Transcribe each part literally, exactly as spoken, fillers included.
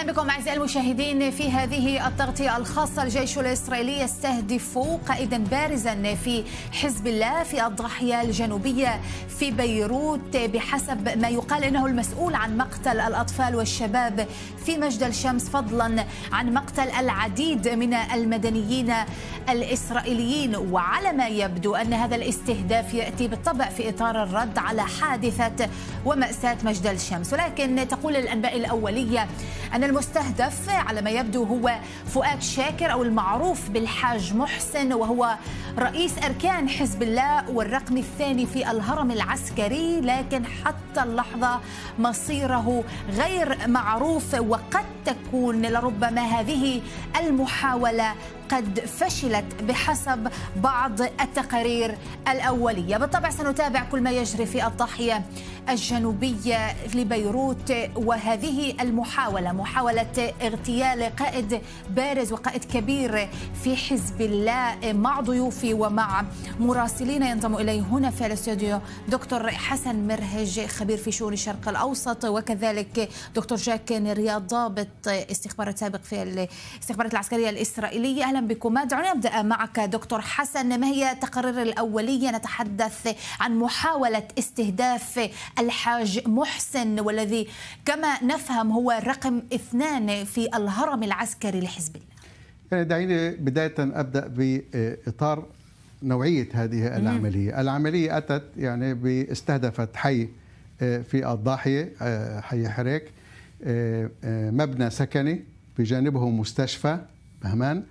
أهلا بكم أعزائي المشاهدين في هذه التغطية الخاصة. الجيش الإسرائيلي يستهدف قائدا بارزا في حزب الله في الضاحية الجنوبية في بيروت، بحسب ما يقال إنه المسؤول عن مقتل الأطفال والشباب في مجد الشمس، فضلا عن مقتل العديد من المدنيين الإسرائيليين. وعلى ما يبدو أن هذا الاستهداف يأتي بالطبع في إطار الرد على حادثة ومأساة مجد الشمس، ولكن تقول الأنباء الأولية أن المستهدف على ما يبدو هو فؤاد شاكر أو المعروف بالحاج محسن، وهو رئيس أركان حزب الله والرقم الثاني في الهرم العسكري، لكن حتى اللحظة مصيره غير معروف، وقد تكون لربما هذه المحاولة قد فشلت بحسب بعض التقارير الأولية. بالطبع سنتابع كل ما يجري في الضاحية الجنوبية لبيروت، وهذه المحاولة محاولة اغتيال قائد بارز وقائد كبير في حزب الله مع ضيوفي ومع مراسلين ينضم إلي هنا في الاستوديو دكتور حسن مرهج خبير في شؤون الشرق الأوسط، وكذلك دكتور جاك رياض ضابط استخبارات سابق في الاستخبارات العسكرية الإسرائيلية. أهلا بكم. دعوني أبدأ معك دكتور حسن، ما هي التقارير الأولية؟ نتحدث عن محاولة استهداف الحاج محسن، والذي كما نفهم هو رقم اثنان في الهرم العسكري لحزب الله. يعني دعيني بداية أبدأ بإطار نوعية هذه العملية. العملية أتت يعني باستهدفت حي في الضاحية، حي حريك، مبنى سكني بجانبه مستشفى بهمان،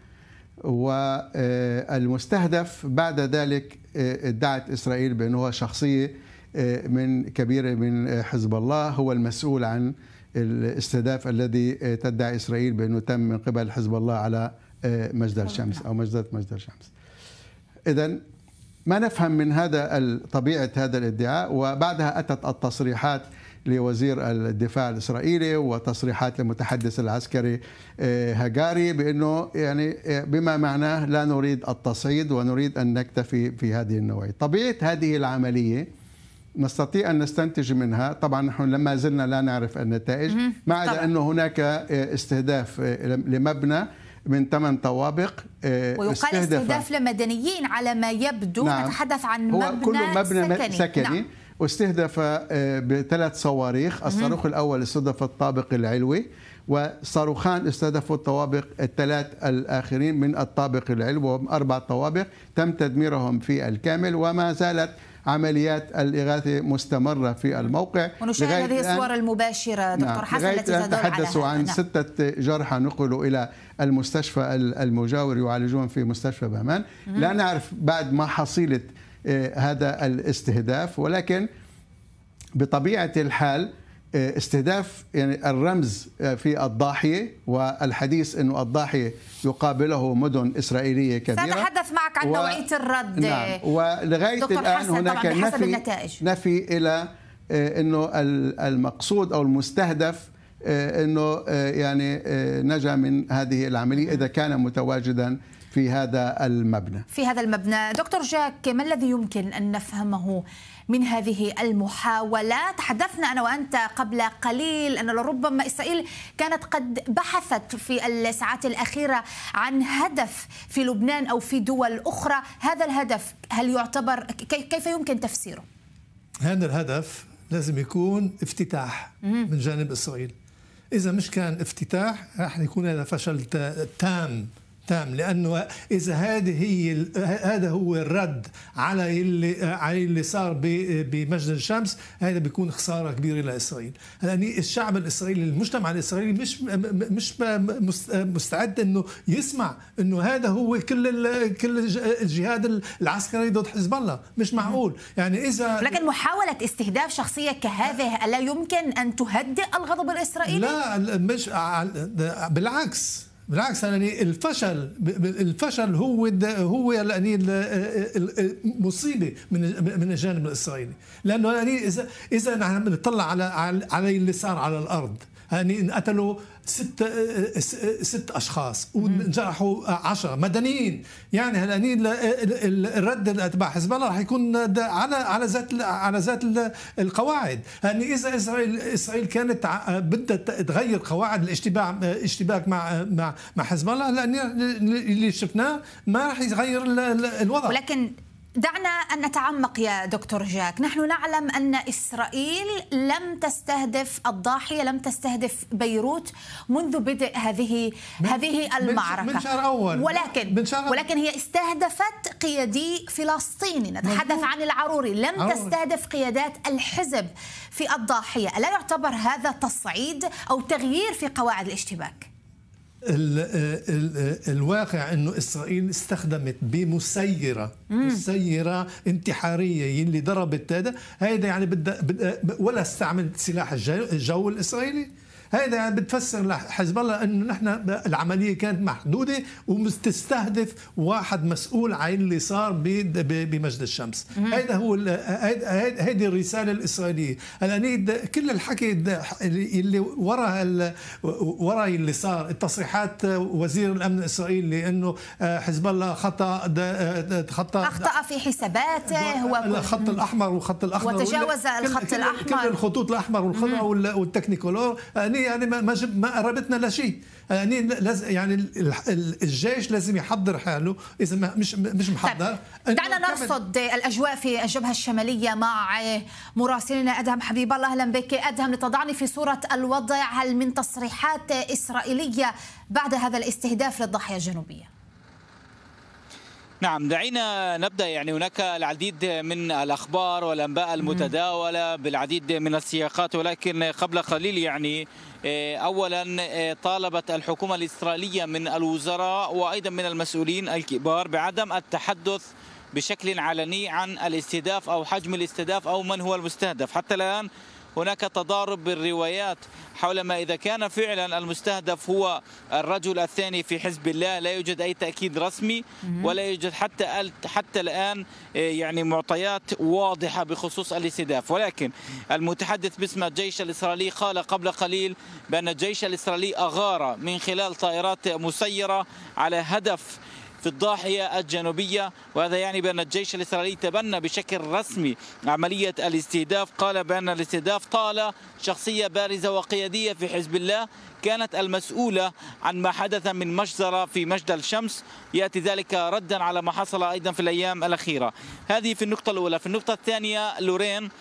والمستهدف بعد ذلك ادعت إسرائيل بأنه شخصية من كبيرة من حزب الله هو المسؤول عن الاستهداف الذي تدعي إسرائيل بأنه تم من قبل حزب الله على مجد الشمس أو مجزرة مجد الشمس. إذن ما نفهم من هذا طبيعة هذا الادعاء. وبعدها أتت التصريحات لوزير الدفاع الإسرائيلي وتصريحات المتحدث العسكري هجاري بأنه يعني بما معناه لا نريد التصعيد ونريد أن نكتفي في هذه النوعية. طبيعة هذه العملية نستطيع أن نستنتج منها، طبعا نحن لما زلنا لا نعرف النتائج، ما عدا أنه هناك استهداف لمبنى من ثمان طوابق، ويقال استهداف لمدنيين على ما يبدو. نعم. نتحدث عن هو مبنى, كله مبنى سكني, سكني. نعم. واستهدف بثلاث صواريخ. الصاروخ الأول استهدف الطابق العلوي، وصاروخان استهدفوا الطوابق الثلاث الآخرين من الطابق العلوي، وهم أربع طوابق تم تدميرهم في الكامل، وما زالت عمليات الإغاثة مستمرة في الموقع. ونشاهد هذه الصور المباشرة دكتور نعم. حسن التي تدل على تحدثوا عن نعم. ستة جرحى نقلوا إلى المستشفى المجاور يعالجون في مستشفى بهمان. لا نعرف بعد ما حصيلة هذا الاستهداف، ولكن بطبيعة الحال استهداف يعني الرمز في الضاحية، والحديث أنه الضاحية يقابله مدن إسرائيلية كبيرة. سأتحدث معك عن و... نوعية الرد. نعم. ولغاية الآن هناك نفي, نفي إلى أنه المقصود أو المستهدف أنه يعني نجا من هذه العملية إذا كان متواجدا في هذا المبنى. في هذا المبنى دكتور جاك، ما الذي يمكن أن نفهمه من هذه المحاولة؟ تحدثنا أنا وأنت قبل قليل أن لربما إسرائيل كانت قد بحثت في الساعات الأخيرة عن هدف في لبنان أو في دول أخرى. هذا الهدف هل يعتبر كيف يمكن تفسيره؟ هذا الهدف لازم يكون افتتاح من جانب إسرائيل. إذا مش كان افتتاح راح يكون هذا فشل تام تام، لانه اذا هذه هي هذا هو الرد على اللي على اللي صار بمجد الشمس، هذا بيكون خساره كبيره لاسرائيل. لان الشعب الاسرائيلي، المجتمع الاسرائيلي مش مش مستعد انه يسمع انه هذا هو كل كل الجهاد العسكري ضد حزب الله. مش معقول. يعني اذا لكن محاوله استهداف شخصيه كهذه الا يمكن ان تهدئ الغضب الاسرائيلي؟ لا، مش بالعكس بالعكس. يعني الفشل الفشل هو هو يعني المصيبه من من الجانب الاسرائيلي، لانه يعني اذا اذا نحن بنطلع على على اللي صار على الارض، يعني انقتلوا ست ست اشخاص وانجرحوا عشرة مدنيين. يعني هلأني الرد تبع حزب الله راح يكون على على ذات على ذات القواعد. يعني اذا اسرائيل اسرائيل كانت بدها تغير قواعد الاشتباك اشتباك مع مع مع حزب الله، لان اللي شفناه ما راح يغير الوضع. ولكن دعنا أن نتعمق يا دكتور جاك. نحن نعلم أن إسرائيل لم تستهدف الضاحية، لم تستهدف بيروت منذ بدء هذه هذه المعركة من شهر أول. ولكن من شهر ولكن هي استهدفت قيادي فلسطيني. نتحدث عن العروري، لم عروري. تستهدف قيادات الحزب في الضاحية. ألا يعتبر هذا تصعيد أو تغيير في قواعد الاشتباك؟ ال ال الواقع انه اسرائيل استخدمت بمسيره مسيره انتحاريه اللي ضربت هذا هيدا يعني بدها ولا استعملت سلاح الجو, الجو الاسرائيلي. هذا يعني بتفسر لحزب الله انه نحن العمليه كانت محدوده ومستهدف واحد مسؤول عن اللي صار بمجد الشمس. هذا هو هذه الرساله الاسرائيليه. الان كل الحكي اللي وراء وراء اللي صار، التصريحات وزير الامن الاسرائيلي انه حزب الله خطا خطا اخطا في حساباته، هو الخط الاحمر والخط الاخضر وتجاوز الخط الاحمر، كل الخطوط الاحمر والخضراء والتكنيكولور. يعني ما ما قربتنا لشيء. يعني لازم يعني الجيش لازم يحضر حاله اذا مش مش محضر. دعنا نرصد الاجواء في الجبهه الشماليه مع مراسلنا ادهم حبيب الله. اهلا بك ادهم، لتضعني في صوره الوضع. هل من تصريحات اسرائيليه بعد هذا الاستهداف للضاحيه الجنوبيه؟ نعم، دعينا نبدأ. يعني هناك العديد من الأخبار والأنباء المتداولة بالعديد من السياقات، ولكن قبل قليل يعني أولا طالبت الحكومة الإسرائيلية من الوزراء وأيضا من المسؤولين الكبار بعدم التحدث بشكل علني عن الاستهداف أو حجم الاستهداف أو من هو المستهدف. حتى الآن هناك تضارب بالروايات حول ما إذا كان فعلا المستهدف هو الرجل الثاني في حزب الله. لا يوجد أي تأكيد رسمي ولا يوجد حتى حتى الآن يعني معطيات واضحة بخصوص الاستهداف. ولكن المتحدث باسم الجيش الإسرائيلي قال قبل قليل بأن الجيش الإسرائيلي أغار من خلال طائرات مسيرة على هدف في الضاحية الجنوبية، وهذا يعني بأن الجيش الإسرائيلي تبنى بشكل رسمي عملية الاستهداف. قال بأن الاستهداف طال شخصية بارزة وقيادية في حزب الله كانت المسؤولة عن ما حدث من مجزرة في مجد الشمس، يأتي ذلك ردا على ما حصل أيضا في الأيام الأخيرة. هذه في النقطة الأولى. في النقطة الثانية لورين،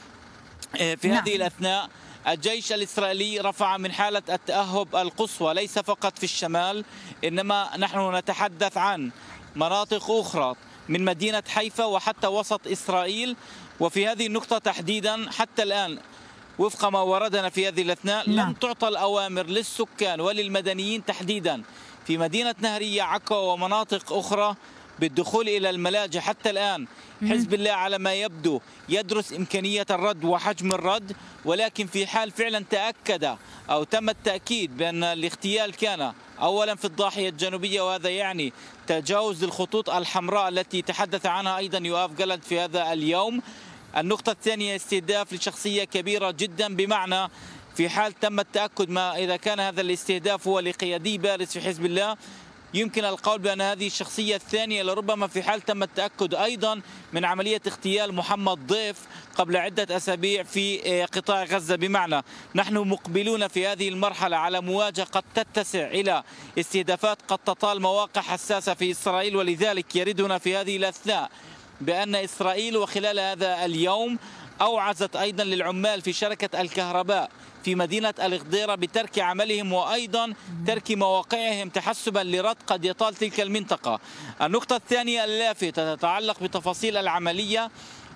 في هذه نعم. الأثناء الجيش الإسرائيلي رفع من حالة التأهب القصوى ليس فقط في الشمال، إنما نحن نتحدث عن مناطق أخرى من مدينة حيفا وحتى وسط إسرائيل. وفي هذه النقطة تحديدا حتى الآن وفق ما وردنا في هذه الأثناء لم تعطى الأوامر للسكان وللمدنيين تحديدا في مدينة نهرية عكا ومناطق أخرى بالدخول إلى الملاجئ. حتى الآن حزب الله على ما يبدو يدرس إمكانية الرد وحجم الرد، ولكن في حال فعلا تأكد أو تم التأكيد بأن الاغتيال كان أولا في الضاحية الجنوبية، وهذا يعني تجاوز الخطوط الحمراء التي تحدث عنها أيضا يؤاف جالنت في هذا اليوم. النقطة الثانية استهداف لشخصية كبيرة جدا، بمعنى في حال تم التأكد ما إذا كان هذا الاستهداف هو لقيادي بارز في حزب الله، يمكن القول بأن هذه الشخصية الثانية لربما في حال تم التأكد أيضا من عملية اغتيال محمد ضيف قبل عدة أسابيع في قطاع غزة. بمعنى نحن مقبلون في هذه المرحلة على مواجهة قد تتسع إلى استهدافات قد تطال مواقع حساسة في إسرائيل. ولذلك يردنا في هذه الأثناء بأن إسرائيل وخلال هذا اليوم أوعزت أيضا للعمال في شركة الكهرباء في مدينة الغديرة بترك عملهم وأيضا ترك مواقعهم تحسبا لرد قد يطال تلك المنطقة. النقطة الثانية اللافتة تتعلق بتفاصيل العملية.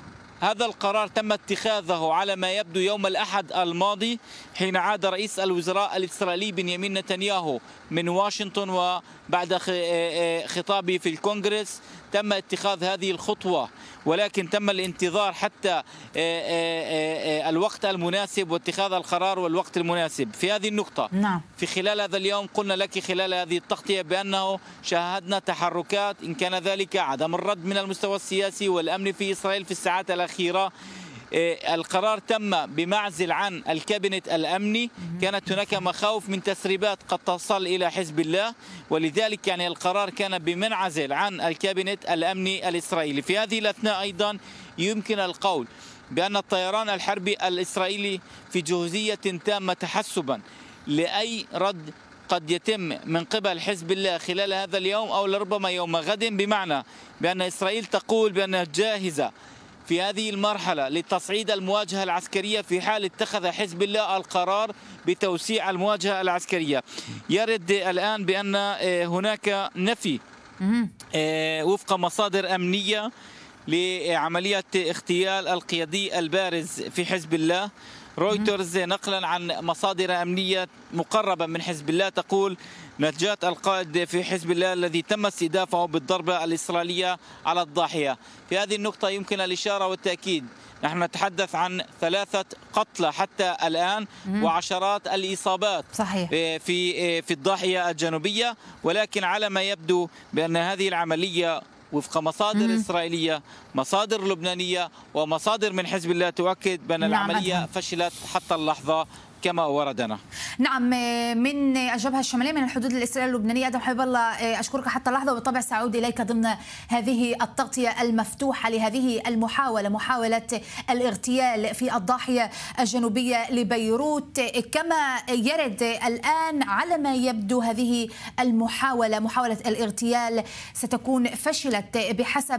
هذا القرار تم اتخاذه على ما يبدو يوم الأحد الماضي حين عاد رئيس الوزراء الإسرائيلي بنيامين نتنياهو من واشنطن، وبعد خطابه في الكونغرس تم اتخاذ هذه الخطوة، ولكن تم الانتظار حتى الوقت المناسب واتخاذ القرار والوقت المناسب. في هذه النقطة نعم. في خلال هذا اليوم قلنا لك خلال هذه التغطية بأنه شاهدنا تحركات، إن كان ذلك عدم الرد من المستوى السياسي والأمن في إسرائيل في الساعات الأخيرة، القرار تم بمعزل عن الكابينت الأمني. كانت هناك مخاوف من تسريبات قد تصل إلى حزب الله، ولذلك يعني القرار كان بمنعزل عن الكابينت الأمني الإسرائيلي. في هذه الأثناء أيضا يمكن القول بأن الطيران الحربي الإسرائيلي في جهوزية تامة تحسبا لأي رد قد يتم من قبل حزب الله خلال هذا اليوم أو لربما يوم غد، بمعنى بأن إسرائيل تقول بأنها جاهزة في هذه المرحلة لتصعيد المواجهة العسكرية في حال اتخذ حزب الله القرار بتوسيع المواجهة العسكرية. يرد الآن بأن هناك نفي وفق مصادر أمنية لعملية اغتيال القيادي البارز في حزب الله. رويترز نقلا عن مصادر أمنية مقربة من حزب الله تقول نجاة القائد في حزب الله الذي تم استهدافه بالضربة الإسرائيلية على الضاحية. في هذه النقطة يمكن الإشارة والتأكيد، نحن نتحدث عن ثلاثة قتلى حتى الآن وعشرات الإصابات صحيح. في في الضاحية الجنوبية، ولكن على ما يبدو بأن هذه العملية وفق مصادر مم. إسرائيلية، مصادر لبنانية ومصادر من حزب الله تؤكد بأن نعم العملية أدهم. فشلت حتى اللحظة كما وردنا. نعم، من الجبهة الشمالية من الحدود الإسرائيلية اللبنانية. أدهم حبيب الله، أشكرك حتى اللحظة، وبالطبع سأعود إليك ضمن هذه التغطية المفتوحة لهذه المحاولة، محاولة الاغتيال في الضاحية الجنوبية لبيروت. كما يرد الآن على ما يبدو هذه المحاولة، محاولة الاغتيال، ستكون فشلت بحسب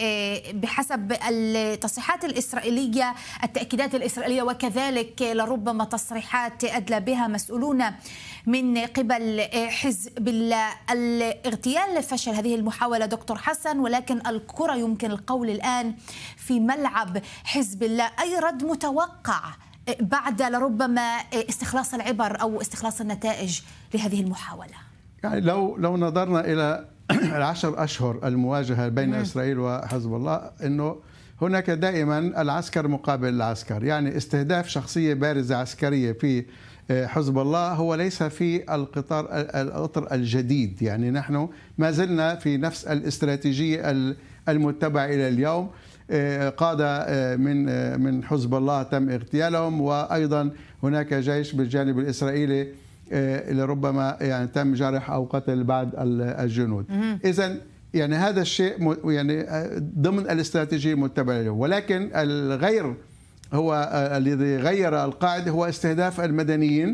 بحسب التصريحات الإسرائيلية، التأكيدات الإسرائيلية، وكذلك لربما تصريحات أدلى بها مسؤولون من قبل حزب الله. الاغتيال فشل هذه المحاولة دكتور حسن، ولكن الكرة يمكن القول الآن في ملعب حزب الله. أي رد متوقع بعد لربما استخلاص العبر أو استخلاص النتائج لهذه المحاولة؟ يعني لو لو نظرنا إلى العشر أشهر المواجهة بين م. إسرائيل وحزب الله، إنه هناك دائما العسكر مقابل العسكر، يعني استهداف شخصية بارزة عسكرية في حزب الله هو ليس في القطار القطر الجديد. يعني نحن ما زلنا في نفس الاستراتيجية المتبعة إلى اليوم. قادة من من حزب الله تم اغتيالهم، وأيضا هناك جيش بالجانب الإسرائيلي لربما يعني تم جرح أو قتل بعض الجنود. إذن يعني هذا الشيء يعني ضمن الاستراتيجية المتبعة له، ولكن الغير هو الذي غير القاعدة هو استهداف المدنيين،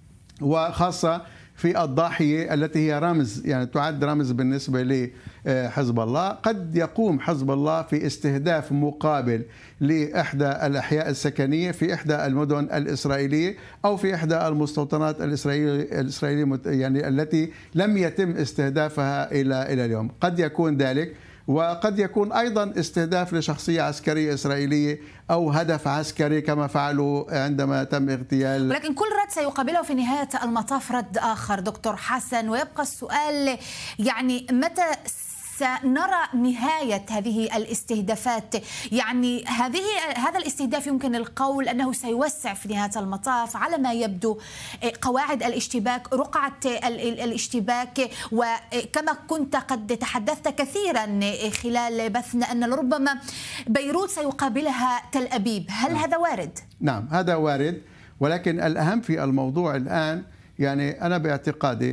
وخاصة في الضاحية التي هي رمز، يعني تعد رمز بالنسبة لحزب الله. قد يقوم حزب الله في استهداف مقابل لإحدى الأحياء السكنية في إحدى المدن الإسرائيلية أو في إحدى المستوطنات الإسرائيلية الإسرائيلية يعني التي لم يتم استهدافها إلى إلى اليوم. قد يكون ذلك، وقد يكون أيضا استهداف لشخصية عسكرية إسرائيلية أو هدف عسكري كما فعلوا عندما تم اغتيال. ولكن كل رد سيقابله في نهاية المطاف رد آخر دكتور حسن، ويبقى السؤال يعني متى سنرى نهاية هذه الاستهدافات؟ يعني هذه هذا الاستهداف يمكن القول أنه سيوسع في نهاية المطاف على ما يبدو قواعد الاشتباك، رقعة الاشتباك، وكما كنت قد تحدثت كثيرا خلال بثنا أن ربما بيروت سيقابلها تل أبيب. هل هذا وارد؟ نعم هذا وارد، ولكن الأهم في الموضوع الآن يعني أنا باعتقادي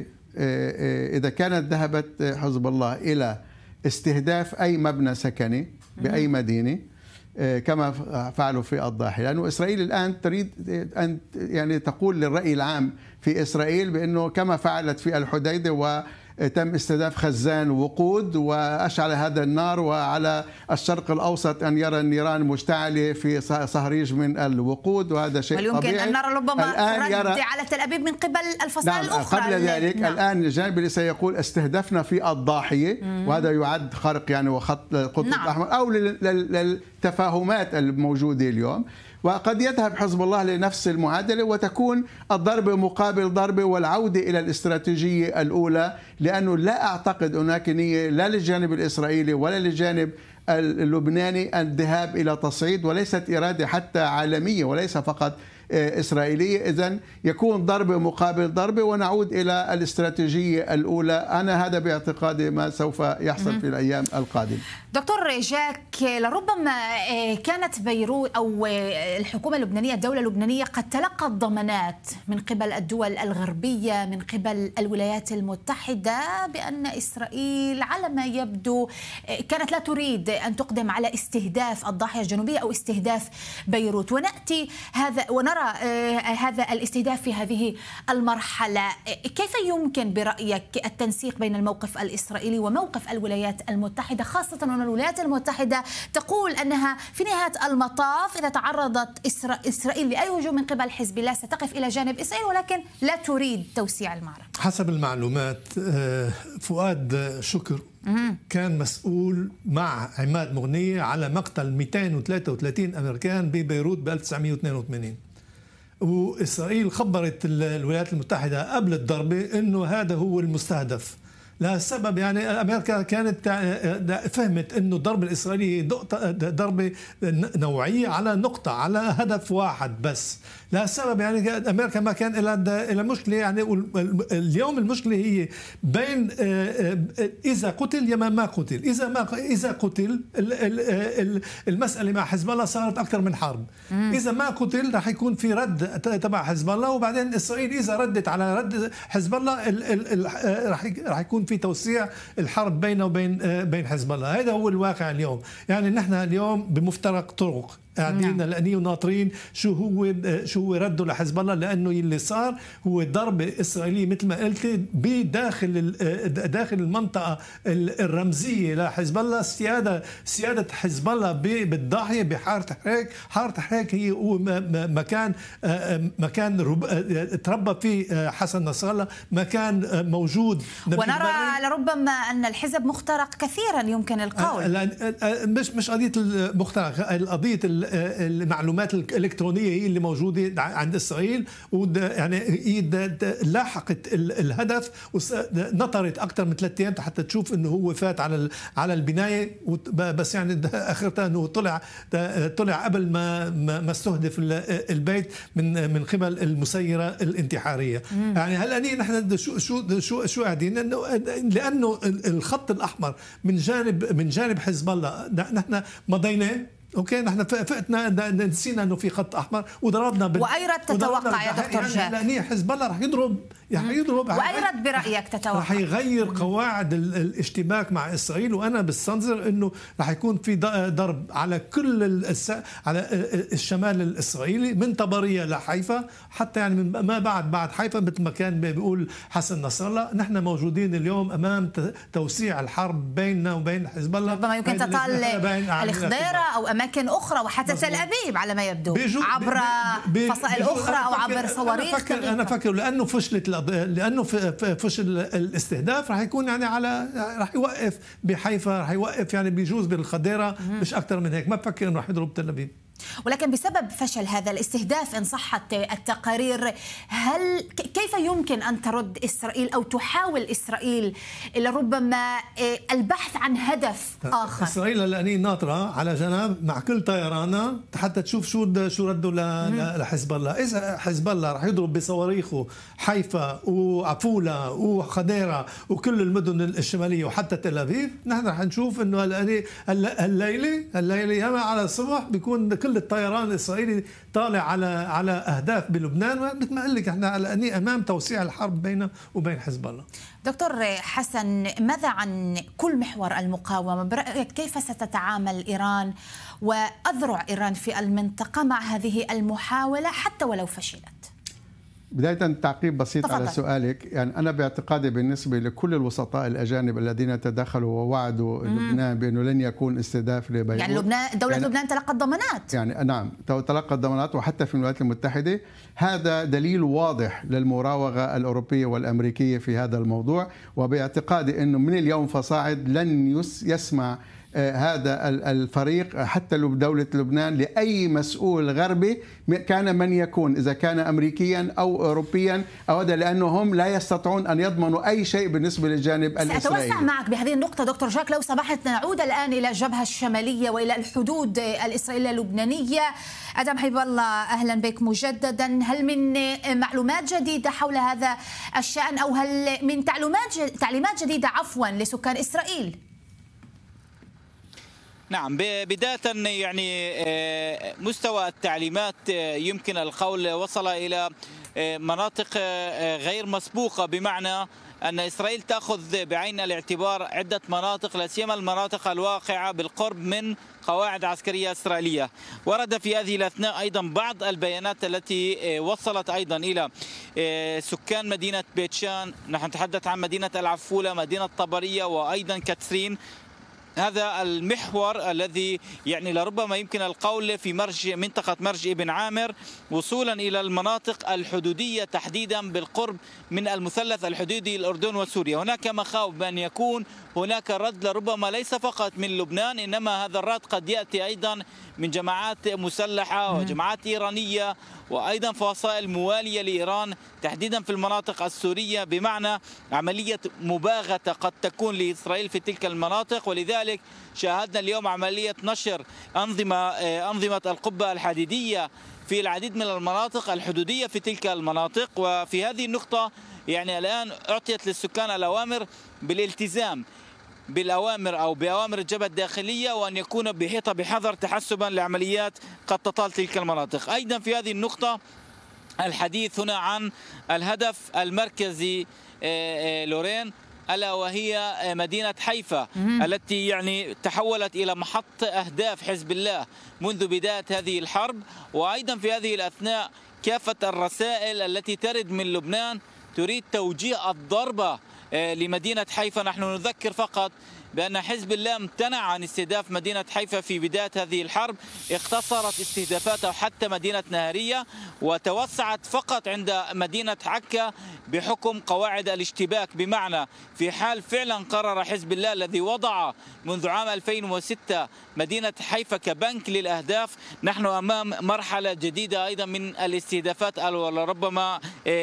إذا كانت ذهبت حزب الله إلى استهداف أي مبنى سكني بأي مدينة كما فعلوا في الضاحية، لأنه إسرائيل الآن تريد أن يعني تقول للرأي العام في إسرائيل بأنه كما فعلت في الحديدة وتم استهداف خزان وقود وأشعل هذا النار، وعلى الشرق الأوسط أن يرى النيران مشتعلة في صهريج من الوقود، وهذا شيء طبيعي. ويمكن أن نرى ربما رد يرى على تل أبيب من قبل الفصائل نعم الأخرى. قبل ذلك نعم. الآن الجانب اللي سيقول استهدفنا في الضاحية، مم. وهذا يعد خرق يعني وخط القطب نعم. الأحمر أو للتفاهمات الموجودة اليوم. وقد يذهب حزب الله لنفس المعادلة وتكون الضربة مقابل ضربة والعودة إلى الاستراتيجية الأولى، لأنه لا أعتقد هناك نية لا للجانب الإسرائيلي ولا للجانب اللبناني الذهاب إلى تصعيد، وليست إرادة حتى عالمية وليس فقط إسرائيلية، إذن يكون ضربة مقابل ضربة ونعود إلى الاستراتيجية الأولى. أنا هذا باعتقادي ما سوف يحصل في الأيام القادمة. دكتور جاك، لربما كانت بيروت أو الحكومة اللبنانية الدولة اللبنانية قد تلقت ضمانات من قبل الدول الغربية من قبل الولايات المتحدة بأن إسرائيل على ما يبدو كانت لا تريد أن تقدم على استهداف الضاحية الجنوبية أو استهداف بيروت، ونأتي هذا ونرى هذا الاستهداف في هذه المرحلة. كيف يمكن برأيك التنسيق بين الموقف الإسرائيلي وموقف الولايات المتحدة، خاصة أن الولايات المتحدة تقول أنها في نهاية المطاف إذا تعرضت إسرائيل لأي هجوم من قبل حزب الله ستقف إلى جانب إسرائيل ولكن لا تريد توسيع المعركة؟ حسب المعلومات فؤاد شكر كان مسؤول مع عماد مغنية على مقتل مئتين وثلاثة وثلاثين أمريكان ببيروت ب ألف وتسعمئة واثنين وثمانين، وإسرائيل خبرت الولايات المتحدة قبل الضربة أنه هذا هو المستهدف. لهالسبب يعني أمريكا كانت فهمت أنه الضربة الإسرائيلية ضربة نوعية على نقطة على هدف واحد بس. لهالسبب يعني أمريكا ما كان إلى مشكلة، يعني اليوم المشكلة هي بين إذا قتل يا ما قتل. إذا ما إذا قتل المسألة مع حزب الله صارت أكثر من حرب. إذا ما قتل رح يكون في رد تبع حزب الله، وبعدين إسرائيل إذا ردت على رد حزب الله رح رح يكون في توسيع الحرب بينه وبين بين حزب الله. هذا هو الواقع اليوم. يعني نحن اليوم بمفترق طرق قاعدين لأني وناطرين شو هو شو هو رده لحزب الله، لأنه اللي صار هو ضربة إسرائيلية مثل ما قلت بداخل داخل المنطقة الرمزية لحزب الله، سيادة سيادة حزب الله بالضاحية بحارة حريك. حارة حريك هي هو مكان مكان تربى فيه حسن نصر الله، مكان موجود. ونرى لربما أن الحزب مخترق كثيرا يمكن القول. مش مش قضية المخترق، القضية المعلومات الإلكترونية هي اللي موجودة عند إسرائيل، ويعني لاحقت الهدف ونطرت أكثر من ثلاثة أيام حتى تشوف إنه هو فات على على البناية، بس يعني آخرتها إنه طلع طلع قبل ما ما استهدف البيت من من قبل المسيرة الانتحارية. يعني هلا نحن شو شو شو شو قاعدين، لأنه لأنه الخط الأحمر من جانب من جانب حزب الله نحن مضيناه. اوكي نحن فقتنا نسينا انه في خط احمر وضربنا بال... واي رد تتوقع يا دكتور جاك؟ لاني حزب الله رح يضرب رح يضرب واي رد برايك تتوقع؟ رح يغير قواعد الاشتباك مع اسرائيل، وانا بستنظر انه رح يكون في ضرب على كل الس... على الشمال الاسرائيلي من طبريه لحيفا، حتى يعني من ما بعد بعد حيفا مثل ما كان بيقول حسن نصر الله. نحن موجودين اليوم امام توسيع الحرب بيننا وبين حزب الله، ربما يمكن تطال الخضيره او اماكن اخرى وحتى تل ابيب على ما يبدو عبر فصائل اخرى او عبر صواريخ. انا فكر انا فكر لانه فشلت لانه فشل الاستهداف رح يكون يعني على رح يوقف بحيفا، رح يوقف يعني بيجوز بالخضيره مش اكثر من هيك. ما بفكر انه رح يضرب تل ابيب. ولكن بسبب فشل هذا الاستهداف إن صحت التقارير، هل كيف يمكن أن ترد إسرائيل أو تحاول إسرائيل لربما البحث عن هدف آخر؟ إسرائيل لأني ناطرة على جنب مع كل طيرانها حتى تشوف شو شو ردوا لحزب الله. إذا حزب الله رح يضرب بصواريخه حيفا وعفولة وخديرة وكل المدن الشمالية وحتى تل أبيب، نحن رح نشوف إنه الليلة الليلة يوم على الصبح بيكون كل الطيران الإسرائيلي طالع على على أهداف بلبنان. مثل ما قال لك احنا على امام توسيع الحرب بيننا وبين حزب الله. دكتور حسن، ماذا عن كل محور المقاومة؟ برأيك كيف ستتعامل إيران وأذرع إيران في المنطقة مع هذه المحاولة حتى ولو فشلت؟ بداية تعقيب بسيط تفضل. على سؤالك، يعني أنا باعتقادي بالنسبة لكل الوسطاء الأجانب الذين تدخلوا ووعدوا مم. لبنان بأنه لن يكون استهداف لبيروت، يعني لبنان دولة يعني لبنان تلقت ضمانات، يعني نعم تلقت ضمانات وحتى في الولايات المتحدة. هذا دليل واضح للمراوغة الأوروبية والأمريكية في هذا الموضوع، وباعتقادي أنه من اليوم فصاعد لن يسمع هذا الفريق حتى دولة لبنان لأي مسؤول غربي كان من يكون، إذا كان أمريكيا أو أوروبيا أو هذا، لأنهم لا يستطيعون أن يضمنوا أي شيء بالنسبة للجانب الإسرائيلي. سأتوسع معك بهذه النقطة دكتور جاك لو سمحت. نعود الآن إلى الجبهة الشمالية وإلى الحدود الإسرائيلية اللبنانية. أدم حبيب الله، أهلا بك مجددا. هل من معلومات جديدة حول هذا الشأن، أو هل من تعليمات تعليمات جديدة عفوا لسكان إسرائيل؟ نعم، بداية يعني مستوى التعليمات يمكن القول وصل إلى مناطق غير مسبوقة، بمعنى أن إسرائيل تأخذ بعين الاعتبار عدة مناطق، لا سيما المناطق الواقعة بالقرب من قواعد عسكرية إسرائيلية. ورد في هذه الأثناء أيضا بعض البيانات التي وصلت أيضا إلى سكان مدينة بيت شان. نحن نتحدث عن مدينة العفولة، مدينة طبرية، وأيضا كتسرين. هذا المحور الذي يعني لربما يمكن القول في مرج منطقة مرج ابن عامر وصولا إلى المناطق الحدودية تحديدا بالقرب من المثلث الحدودي الأردن وسوريا. هناك مخاوف بأن يكون هناك رد لربما ليس فقط من لبنان، إنما هذا الرد قد يأتي أيضا من جماعات مسلحة وجماعات إيرانية وأيضا فصائل موالية لإيران تحديدا في المناطق السورية، بمعنى عملية مباغتة قد تكون لإسرائيل في تلك المناطق. ولذلك شاهدنا اليوم عملية نشر أنظمة أنظمة القبة الحديدية في العديد من المناطق الحدودية في تلك المناطق. وفي هذه النقطة يعني الآن أعطيت للسكان الأوامر بالالتزام بالأوامر أو بأوامر الجبهة الداخلية، وأن يكون بحيطة بحذر تحسبا لعمليات قد تطال تلك المناطق. أيضا في هذه النقطة الحديث هنا عن الهدف المركزي لورين، ألا وهي مدينة حيفا التي يعني تحولت إلى محط أهداف حزب الله منذ بداية هذه الحرب. وأيضا في هذه الأثناء كافة الرسائل التي ترد من لبنان تريد توجيه الضربة لمدينة حيفا. نحن نذكر فقط بأن حزب الله امتنع عن استهداف مدينة حيفا في بداية هذه الحرب، اختصرت استهدافاته حتى مدينة نهارية وتوسعت فقط عند مدينة عكا بحكم قواعد الاشتباك، بمعنى في حال فعلا قرر حزب الله الذي وضع منذ عام ألفين وستة مدينة حيفا كبنك للأهداف، نحن أمام مرحلة جديدة أيضا من الاستهدافات ولربما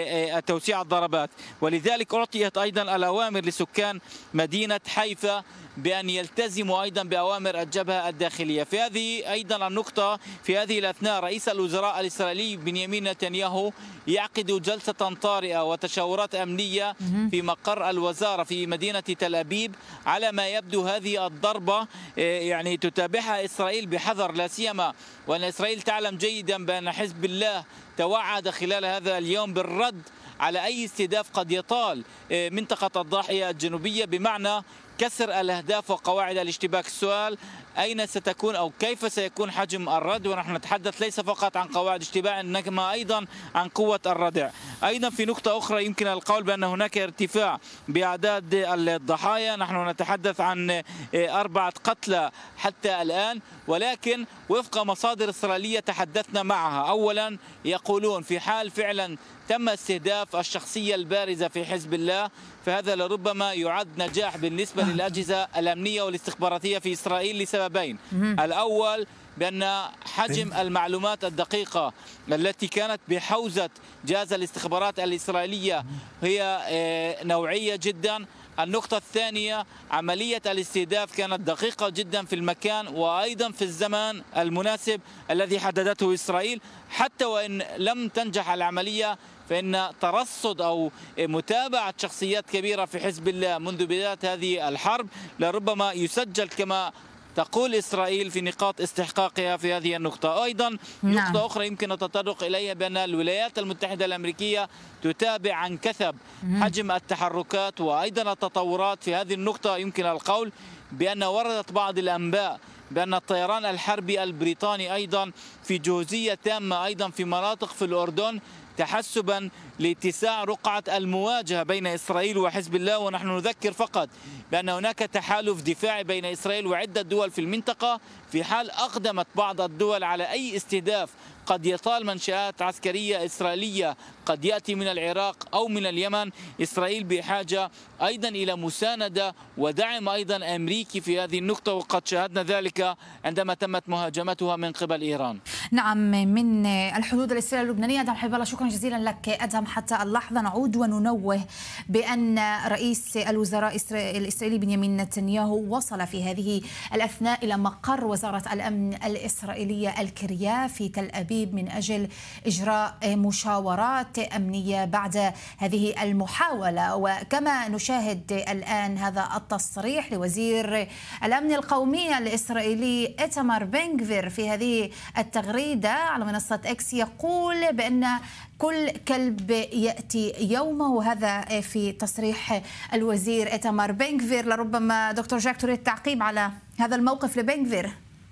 توسيع الضربات. ولذلك أعطيت أيضا الأوامر لسكان مدينة حيفا بأن يلتزموا أيضا بأوامر الجبهة الداخلية. في هذه أيضا النقطة في هذه الأثناء رئيس الوزراء الإسرائيلي بنيامين نتنياهو يعقد جلسة طارئة وتشاورات أمنية في مقر الوزارة في مدينة تل أبيب. على ما يبدو هذه الضربة يعني تتابعها إسرائيل بحذر، لا سيما وأن إسرائيل تعلم جيدا بأن حزب الله توعد خلال هذا اليوم بالرد على أي استهداف قد يطال منطقة الضاحية الجنوبية، بمعنى كسر الأهداف وقواعد الاشتباك. السؤال أين ستكون أو كيف سيكون حجم الرد؟ ونحن نتحدث ليس فقط عن قواعد اشتباك إنما أيضا عن قوة الردع. أيضا في نقطة أخرى يمكن القول بأن هناك ارتفاع بأعداد الضحايا، نحن نتحدث عن أربعة قتلى حتى الآن، ولكن وفق مصادر إسرائيلية تحدثنا معها أولا يقولون في حال فعلا تم استهداف الشخصية البارزة في حزب الله فهذا لربما يعد نجاح بالنسبة للأجهزة الأمنية والاستخباراتية في إسرائيل لسببين. الأول بأن حجم المعلومات الدقيقة التي كانت بحوزة جهاز الاستخبارات الإسرائيلية هي نوعية جدا. النقطة الثانية عملية الاستهداف كانت دقيقة جدا في المكان وأيضا في الزمان المناسب الذي حددته إسرائيل. حتى وإن لم تنجح العملية فإن ترصد أو متابعة شخصيات كبيرة في حزب الله منذ بداية هذه الحرب لربما يسجل كما تقول إسرائيل في نقاط استحقاقها في هذه النقطة. أيضا نعم. نقطة أخرى يمكن التطرق إليها بأن الولايات المتحدة الأمريكية تتابع عن كثب حجم التحركات وأيضا التطورات في هذه النقطة. يمكن القول بأن وردت بعض الأنباء بأن الطيران الحربي البريطاني أيضا في جهوزية تامة أيضا في مناطق في الأردن تحسبا لاتساع رقعة المواجهة بين إسرائيل وحزب الله. ونحن نذكر فقط بأن هناك تحالف دفاعي بين إسرائيل وعدة دول في المنطقة في حال أقدمت بعض الدول على أي استهداف قد يطال منشآت عسكرية إسرائيلية قد يأتي من العراق أو من اليمن. إسرائيل بحاجة أيضا إلى مساندة ودعم أيضا أمريكي في هذه النقطة، وقد شاهدنا ذلك عندما تمت مهاجمتها من قبل إيران. نعم، من الحدود الإسرائيلية اللبنانية. أدهم حبيب الله، شكرا جزيلا لك. أدهم، حتى اللحظة نعود وننوه بأن رئيس الوزراء الإسرائيلي بنيامين نتنياهو وصل في هذه الأثناء إلى مقر وزارة الأمن الإسرائيلية الكريا في تل أبيب من أجل إجراء مشاورات أمنية بعد هذه المحاولة. وكما نشاهد الآن هذا التصريح لوزير الأمن القومي الإسرائيلي إيتمار بن غفير في هذه التغريدة على منصة إكس، يقول بأن كل كلب يأتي يومه. هذا في تصريح الوزير إيتمار بن غفير. لربما دكتور جاك تريد تعقيب على هذا الموقف لبن غفير.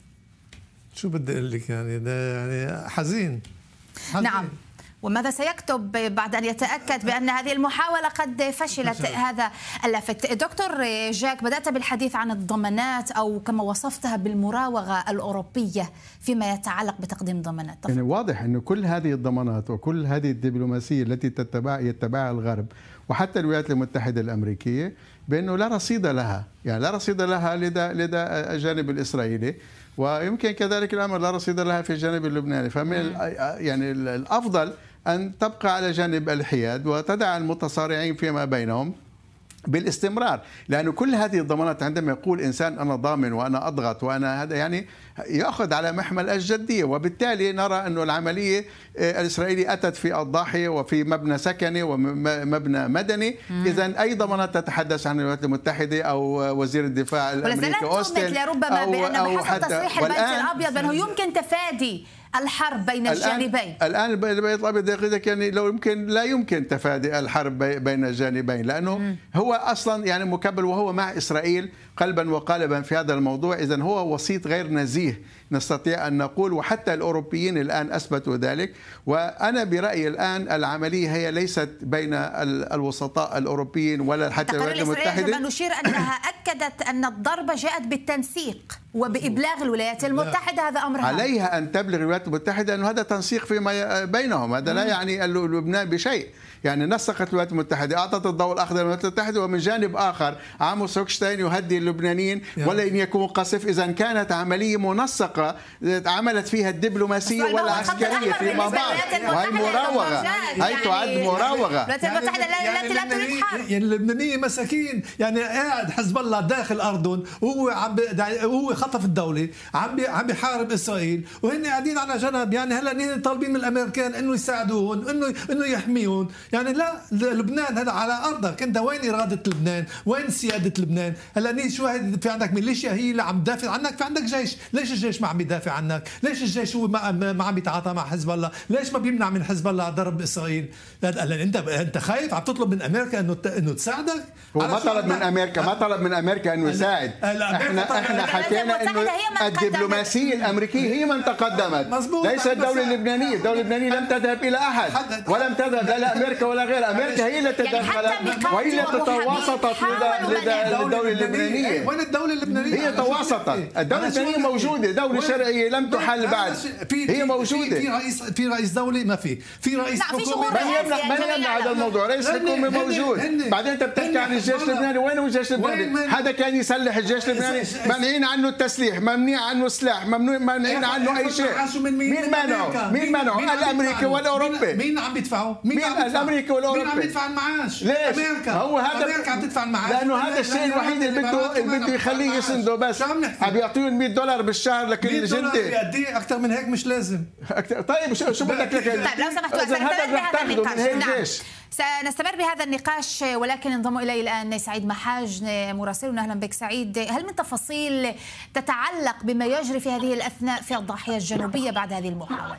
شو بدي أقول لك، يعني ده يعني حزين, حزين. نعم، وماذا سيكتب بعد أن يتأكد بأن هذه المحاولة قد فشلت؟ هذا اللافت. دكتور جاك، بدأت بالحديث عن الضمانات أو كما وصفتها بالمراوغة الأوروبية فيما يتعلق بتقديم ضمانات. يعني واضح أن كل هذه الضمانات وكل هذه الدبلوماسية التي تتبع يتبعها الغرب وحتى الولايات المتحدة الأمريكية بأنه لا رصيد لها، يعني لا رصيد لها لدى لدى الجانب الإسرائيلي، ويمكن كذلك الأمر لا رصيد لها في الجانب اللبناني. فمن يعني الأفضل أن تبقى على جانب الحياد وتدع المتصارعين فيما بينهم بالاستمرار، لأن كل هذه الضمانات عندما يقول إنسان أنا ضامن وأنا أضغط وأنا هذا، يعني يأخذ على محمل الجدية، وبالتالي نرى أن العملية الإسرائيلية أتت في الضاحية وفي مبنى سكني ومبنى مدني. إذن أي ضمانات تتحدث عن الولايات المتحدة أو وزير الدفاع الأمريكي أوستن لربما بأن أو بحسب تصريح البيت الأبيض بأنه يمكن تفادي الحرب بين الجانبين. الآن البيت الأبيض يقول يعني لو يمكن لا يمكن تفادي الحرب بين الجانبين، لأنه م. هو أصلا يعني مكبل وهو مع إسرائيل قلبا وقالبا في هذا الموضوع. إذن هو وسيط غير نزيه نستطيع أن نقول، وحتى الأوروبيين الآن أثبتوا ذلك. وأنا برأيي الآن العملية هي ليست بين الوسطاء الأوروبيين ولا حتى الولايات المتحدة. نشير أنها أكدت أن الضربة جاءت بالتنسيق وبإبلاغ الولايات المتحدة. هذا أمر عليها أن تبلغ الولايات المتحدة أنه هذا تنسيق فيما بينهم، هذا لا يعني لبنان بشيء. يعني نسقت الولايات المتحدة، أعطت الضوء الأخضر للولايات المتحدة، ومن جانب آخر عاموس هوكشتاين يهدي اللبنانيين ولن يكون قصف. إذا كانت عملية منسقة عملت فيها الدبلوماسية والعسكرية فيما بعض، وهي مراوغة، هي تعد مراوغة. الولايات المتحدة التي لا تريد حرب. يعني اللبنانيين مساكين، يعني قاعد حزب الله داخل أردن وهو عم وهو خطف الدولة، عم عم بيحارب إسرائيل، وهن قاعدين على جنب. يعني هلا نحن طالبين من الأمريكان إنه يساعدوهم، إنه إنه يحميهم. يعني لا، لبنان هذا على أرضك أنت. وين إرادة لبنان؟ وين سيادة لبنان؟ هلا ني شو في عندك ميليشيا هي اللي عم تدافع عنك، في عندك جيش. ليش الجيش ما عم يدافع عنك؟ ليش الجيش هو ما, ما عم يتعاطى مع حزب الله؟ ليش ما بيمنع من حزب الله ضرب إسرائيل؟ هلا انت انت خايف عم تطلب من امريكا انه انه تساعدك؟ هو ما طلب من امريكا ما طلب من امريكا انه يساعد. احنا احنا حكينا انه الدبلوماسيه الامريكيه هي من تقدمت، ليس الدوله اللبنانيه. الدوله اللبنانيه لم تذهب الى احد ولم تذهب لا امريكا ولا غير امريكا. هي التي تدخلت وهي التي تواصلت لدى الدوله اللبنانيه. وين الدوله اللبنانيه؟ هي تواصلت. الدوله اللبنانيه موجوده، دوله شرعيه لم تحل بعد، هي موجوده. في رئيس في رئيس دوله ما في في رئيس حكومه. من يمنع هذا الموضوع؟ رئيس حكومه موجود. بعدين انت بتحكي عن الجيش اللبناني، وين هو الجيش اللبناني؟ هذا كان يسلح الجيش اللبناني، ممنوعين عنه التسليح، ممنوع عنه سلاح، ممنوع ممنوعين عنه اي شيء. مين منعه؟ مين منعه؟ الامريكي والاوروبي. مين عم بيدفعوا؟ مين الامريكي والاوروبي؟ مين عم يدفع المعاش؟ ليش؟ امريكا. هو هذا امريكا عم تدفع المعاش، لانه هذا الشيء الوحيد اللي بده اللي بده يخليه يسنده. بس عم يعطيهم مئة دولار بالشهر لكل جندي. قد ايه اكثر من هيك؟ مش لازم. طيب شو شو بدك لك؟ طيب لو سمحتوا هذا رح تاخذه من هيك جيش. سنستمر بهذا النقاش، ولكن انضم الي الان سعيد محاج مراسلنا. اهلا بك سعيد. هل من تفاصيل تتعلق بما يجري في هذه الاثناء في الضاحيه الجنوبيه بعد هذه المحاوله؟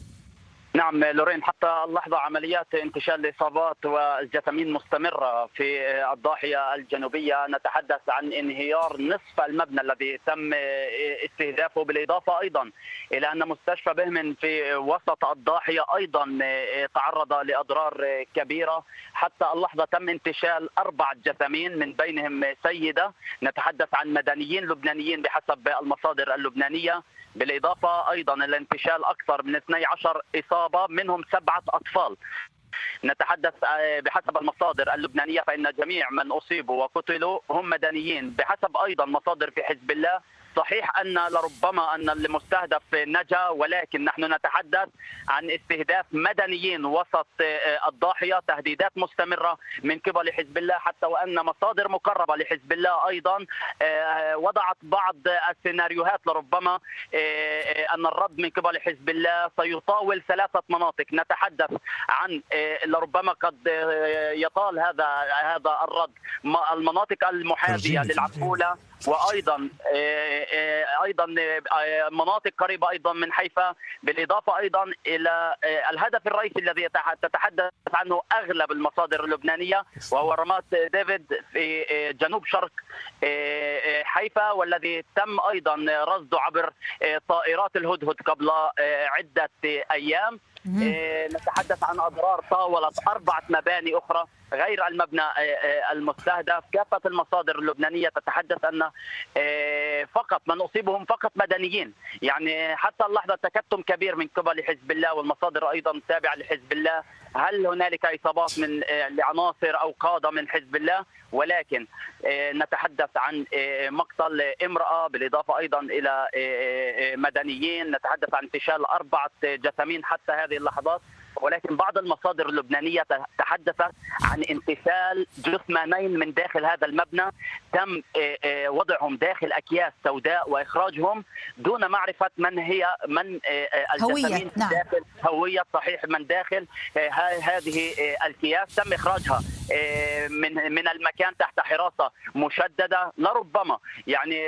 نعم لورين، حتى اللحظة عمليات انتشال الإصابات والجثامين مستمرة في الضاحية الجنوبية. نتحدث عن انهيار نصف المبنى الذي تم استهدافه، بالإضافة أيضا إلى أن مستشفى بهمن في وسط الضاحية أيضا تعرض لأضرار كبيرة. حتى اللحظة تم انتشال أربع جثامين، من بينهم سيدة. نتحدث عن مدنيين لبنانيين بحسب المصادر اللبنانية. بالإضافة أيضا إلى انتشال أكثر من اثنتي عشرة إصابة منهم سبعة أطفال. نتحدث بحسب المصادر اللبنانية فإن جميع من أصيبوا وقتلوا هم مدنيين. بحسب أيضا مصادر في حزب الله صحيح أن لربما أن المستهدف نجا، ولكن نحن نتحدث عن استهداف مدنيين وسط الضاحية، تهديدات مستمرة من قبل حزب الله، حتى وأن مصادر مقربة لحزب الله أيضا وضعت بعض السيناريوهات لربما أن الرد من قبل حزب الله سيطاول ثلاثة مناطق. نتحدث عن لربما قد يطال هذا هذا الرد المناطق المحاذية للعقولة، وايضا ايضا مناطق قريبه ايضا من حيفا، بالاضافه ايضا الى الهدف الرئيسي الذي تتحدث عنه اغلب المصادر اللبنانيه، وهو رمات ديفيد في جنوب شرق حيفا، والذي تم ايضا رصده عبر طائرات الهدهد قبل عده ايام. نتحدث عن أضرار طاولت أربعة مباني أخرى غير المبنى المستهدف. كافة المصادر اللبنانية تتحدث أن فقط من أصيبهم فقط مدنيين، يعني حتى اللحظة تكتم كبير من قبل حزب الله والمصادر أيضا تابعة لحزب الله. هل هنالك إصابات من لعناصر أو قادة من حزب الله؟ ولكن نتحدث عن مقتل امرأة بالإضافة أيضا إلى مدنيين. نتحدث عن انتشال أربعة جثامين حتى هذه اللحظات، ولكن بعض المصادر اللبنانية تحدثت عن انتشال جثمانين من داخل هذا المبنى، تم وضعهم داخل أكياس سوداء وإخراجهم دون معرفة من هي من الجثامين نعم. داخل هوية صحيح من داخل هذه الأكياس. تم إخراجها من من المكان تحت حراسة مشددة. لربما يعني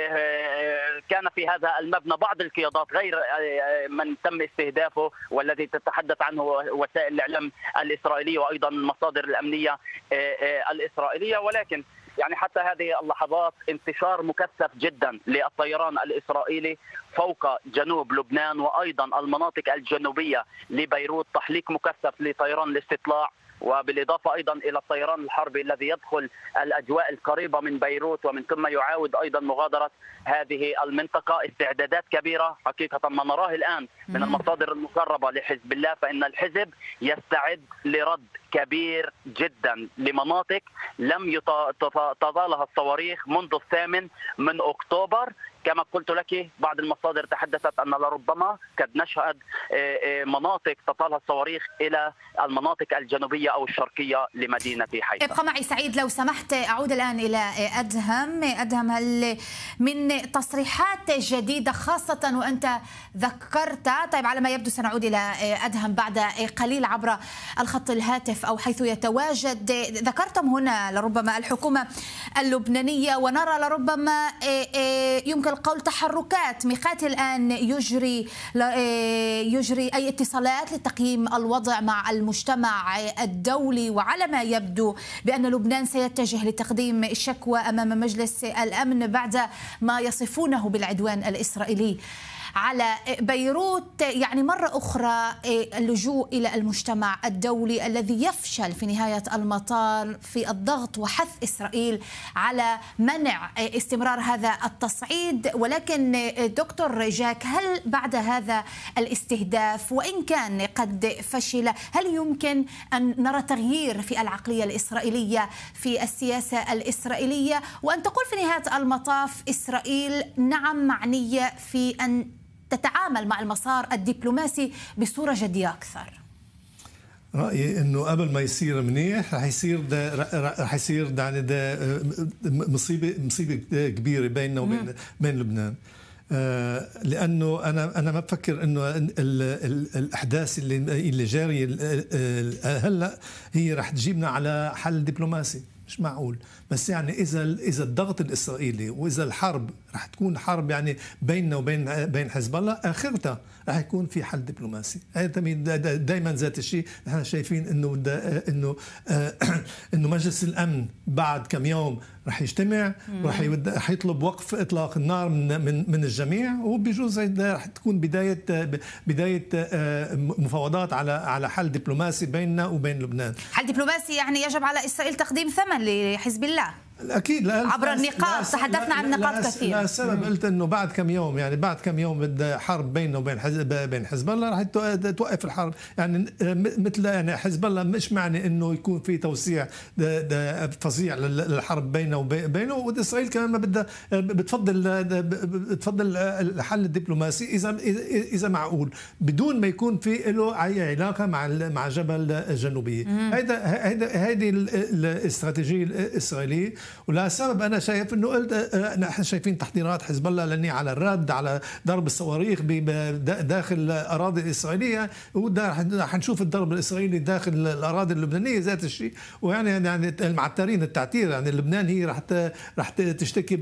كان في هذا المبنى بعض القيادات غير من تم استهدافه والذي تتحدث عنه وسائل الإعلام الإسرائيلية وأيضا المصادر الأمنية الإسرائيلية. ولكن يعني حتى هذه اللحظات انتشار مكثف جدا للطيران الإسرائيلي فوق جنوب لبنان وأيضا المناطق الجنوبية لبيروت، تحليق مكثف لطيران الاستطلاع، وبالإضافة أيضا إلى الطيران الحربي الذي يدخل الأجواء القريبة من بيروت ومن ثم يعاود أيضا مغادرة هذه المنطقة. استعدادات كبيرة حقيقة ما نراه الآن من المصادر المقربة لحزب الله، فإن الحزب يستعد لرد كبير جدا لمناطق لم تطالها الصواريخ منذ الثامن من أكتوبر. كما قلت لك بعض المصادر تحدثت أن لربما قد نشهد مناطق تطالها الصواريخ إلى المناطق الجنوبية أو الشرقية لمدينة حيفا. ابقى معي سعيد لو سمحت. أعود الآن إلى أدهم. أدهم، هل من تصريحات جديدة خاصة وأنت ذكرت، طيب على ما يبدو سنعود إلى أدهم بعد قليل عبر الخط الهاتف أو حيث يتواجد، ذكرتم هنا لربما الحكومة اللبنانية ونرى لربما يمكن القول تحركات. ميقاتي الآن يجري يجري أي اتصالات لتقييم الوضع مع المجتمع الدولي، وعلى ما يبدو بأن لبنان سيتجه لتقديم شكوى أمام مجلس الأمن بعد ما يصفونه بالعدوان الإسرائيلي على بيروت. يعني مرة أخرى اللجوء إلى المجتمع الدولي الذي يفشل في نهاية المطاف في الضغط وحث إسرائيل على منع استمرار هذا التصعيد. ولكن دكتور جاك، هل بعد هذا الاستهداف وإن كان قد فشل، هل يمكن أن نرى تغيير في العقلية الإسرائيلية في السياسة الإسرائيلية، وأن تقول في نهاية المطاف إسرائيل نعم معنية في أن تتعامل مع المسار الدبلوماسي بصورة جدية أكثر؟ رأيي إنه قبل ما يصير منيح رح يصير ده رح يصير ده يعني ده مصيبة مصيبة كبيرة بيننا وبين بين لبنان. لأنه أنا أنا ما بفكر إنه ال ال الأحداث اللي اللي جارية هلا هي رح تجيبنا على حل دبلوماسي، مش معقول. بس يعني إذا إذا الضغط الإسرائيلي وإذا الحرب رح تكون حرب يعني بيننا وبين بين حزب الله، آخرتها رح يكون في حل دبلوماسي. دائما ذات الشيء نحن شايفين إنه إنه إنه مجلس الأمن بعد كم يوم رح يجتمع ورح رح يطلب وقف إطلاق النار من من من الجميع، وبجوز رح تكون بداية بداية مفاوضات على على حل دبلوماسي بيننا وبين لبنان. حل دبلوماسي يعني يجب على إسرائيل تقديم ثمن لحزب الله. اكيد عبر النقاط، تحدثنا عن نقاط كثيره. لا السبب قلت انه بعد كم يوم، يعني بعد كم يوم بدها حرب بينه وبين حزب بين حزب الله راح توقف الحرب. يعني مثل يعني حزب الله مش معني انه يكون في توسيع فظيع للحرب بينه وبينه، واسرائيل كمان ما بدها بتفضل بتفضل الحل الدبلوماسي اذا اذا معقول، بدون ما يكون في له اي علاقه مع مع جبل الجنوبيه. هيدا هيدا هذه الاستراتيجيه الاسرائيليه. ولا سبب انا شايف انه قلت نحن شايفين تحضيرات حزب الله لاني على الرد على ضرب الصواريخ داخل الاراضي الاسرائيليه، ورح نشوف الضرب الاسرائيلي داخل الاراضي اللبنانيه ذات الشيء. ويعني يعني المعترين التعتير، يعني لبنان هي رح رح تشتكي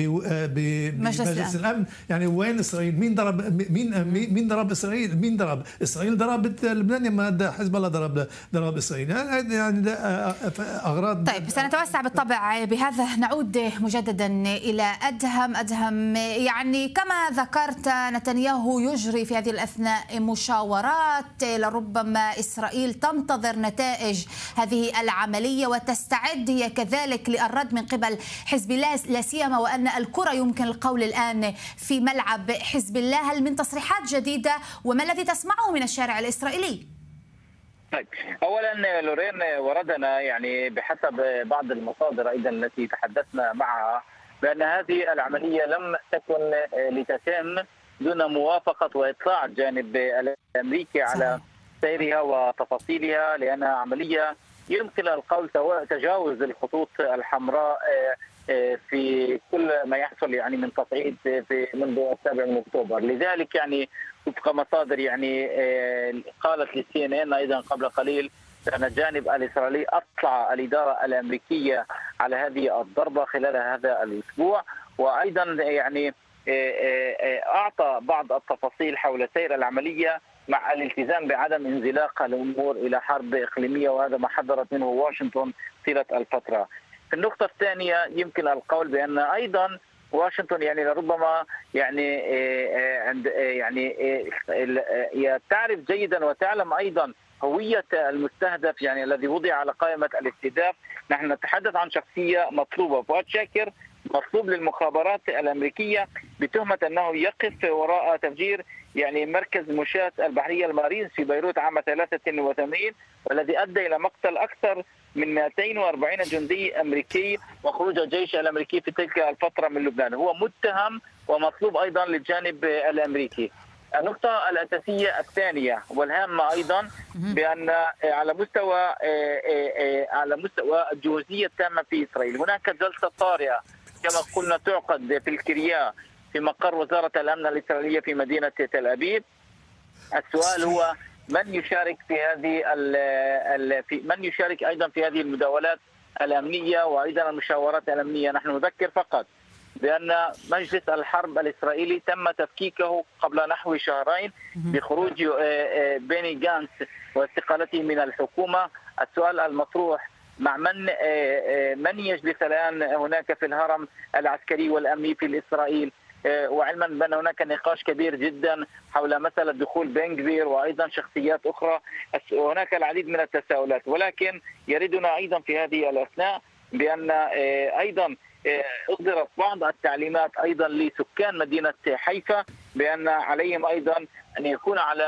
بمجلس الامن. يعني وين اسرائيل؟ مين ضرب مين مين ضرب اسرائيل؟ مين ضرب اسرائيل؟ ضربت لبنان ما حزب الله ضرب ضرب اسرائيل. يعني اغراض. طيب سنتوسع بالطبع بهذا، نعود مجددا الى ادهم. ادهم، يعني كما ذكرت نتنياهو يجري في هذه الاثناء مشاورات، لربما اسرائيل تنتظر نتائج هذه العمليه وتستعد هي كذلك للرد من قبل حزب الله، لا سيما وان الكره يمكن القول الان في ملعب حزب الله. هل من تصريحات جديده وما الذي تسمعه من الشارع الاسرائيلي؟ طيب، اولا لورين وردنا يعني بحسب بعض المصادر ايضا التي تحدثنا معها بان هذه العمليه لم تكن لتتم دون موافقه واطلاع الجانب الامريكي على سيرها وتفاصيلها، لانها عمليه يمكن القول تجاوز الخطوط الحمراء في كل ما يحصل يعني من تصعيد في منذ السابع من اكتوبر. لذلك يعني وفق مصادر يعني قالت للسي ان ان ايضا قبل قليل ان الجانب الاسرائيلي اطلع الاداره الامريكيه على هذه الضربه خلال هذا الاسبوع، وايضا يعني اعطى بعض التفاصيل حول سير العمليه مع الالتزام بعدم انزلاق الامور الى حرب اقليميه، وهذا ما حذرت منه واشنطن طيله الفتره. في النقطه الثانيه يمكن القول بان ايضا واشنطن يعني لربما يعني عند يعني تعرف جيدا وتعلم ايضا هويه المستهدف يعني الذي وضع على قائمه الاستهداف. نحن نتحدث عن شخصيه مطلوبه، فؤاد شاكر مطلوب للمخابرات الامريكيه بتهمه انه يقف وراء تفجير يعني مركز مشاة البحريه المارينز في بيروت عام ثلاثة وثمانين، والذي ادى الى مقتل اكثر من مئتين وأربعين جندي امريكي وخروج الجيش الامريكي في تلك الفتره من لبنان. هو متهم ومطلوب ايضا للجانب الامريكي. النقطه الاساسيه الثانيه والهامه ايضا بان على مستوى على مستوى الجهوزيه التامه في اسرائيل هناك جلسه طارئه كما قلنا تعقد في الكريا في مقر وزاره الامن الاسرائيليه في مدينه تل ابيب. السؤال هو من يشارك في هذه ال ال في من يشارك ايضا في هذه المداولات الامنيه وايضا المشاورات الامنيه. نحن نذكر فقط بان مجلس الحرب الاسرائيلي تم تفكيكه قبل نحو شهرين بخروج بيني جانس واستقالته من الحكومه. السؤال المطروح مع من من يجلس الان هناك في الهرم العسكري والامني في اسرائيل، وعلما بان هناك نقاش كبير جدا حول مساله دخول بن غفير وايضا شخصيات اخرى. هناك العديد من التساؤلات، ولكن يريدنا ايضا في هذه الاثناء بان ايضا اصدرت بعض التعليمات ايضا لسكان مدينه حيفا بان عليهم ايضا ان يكون على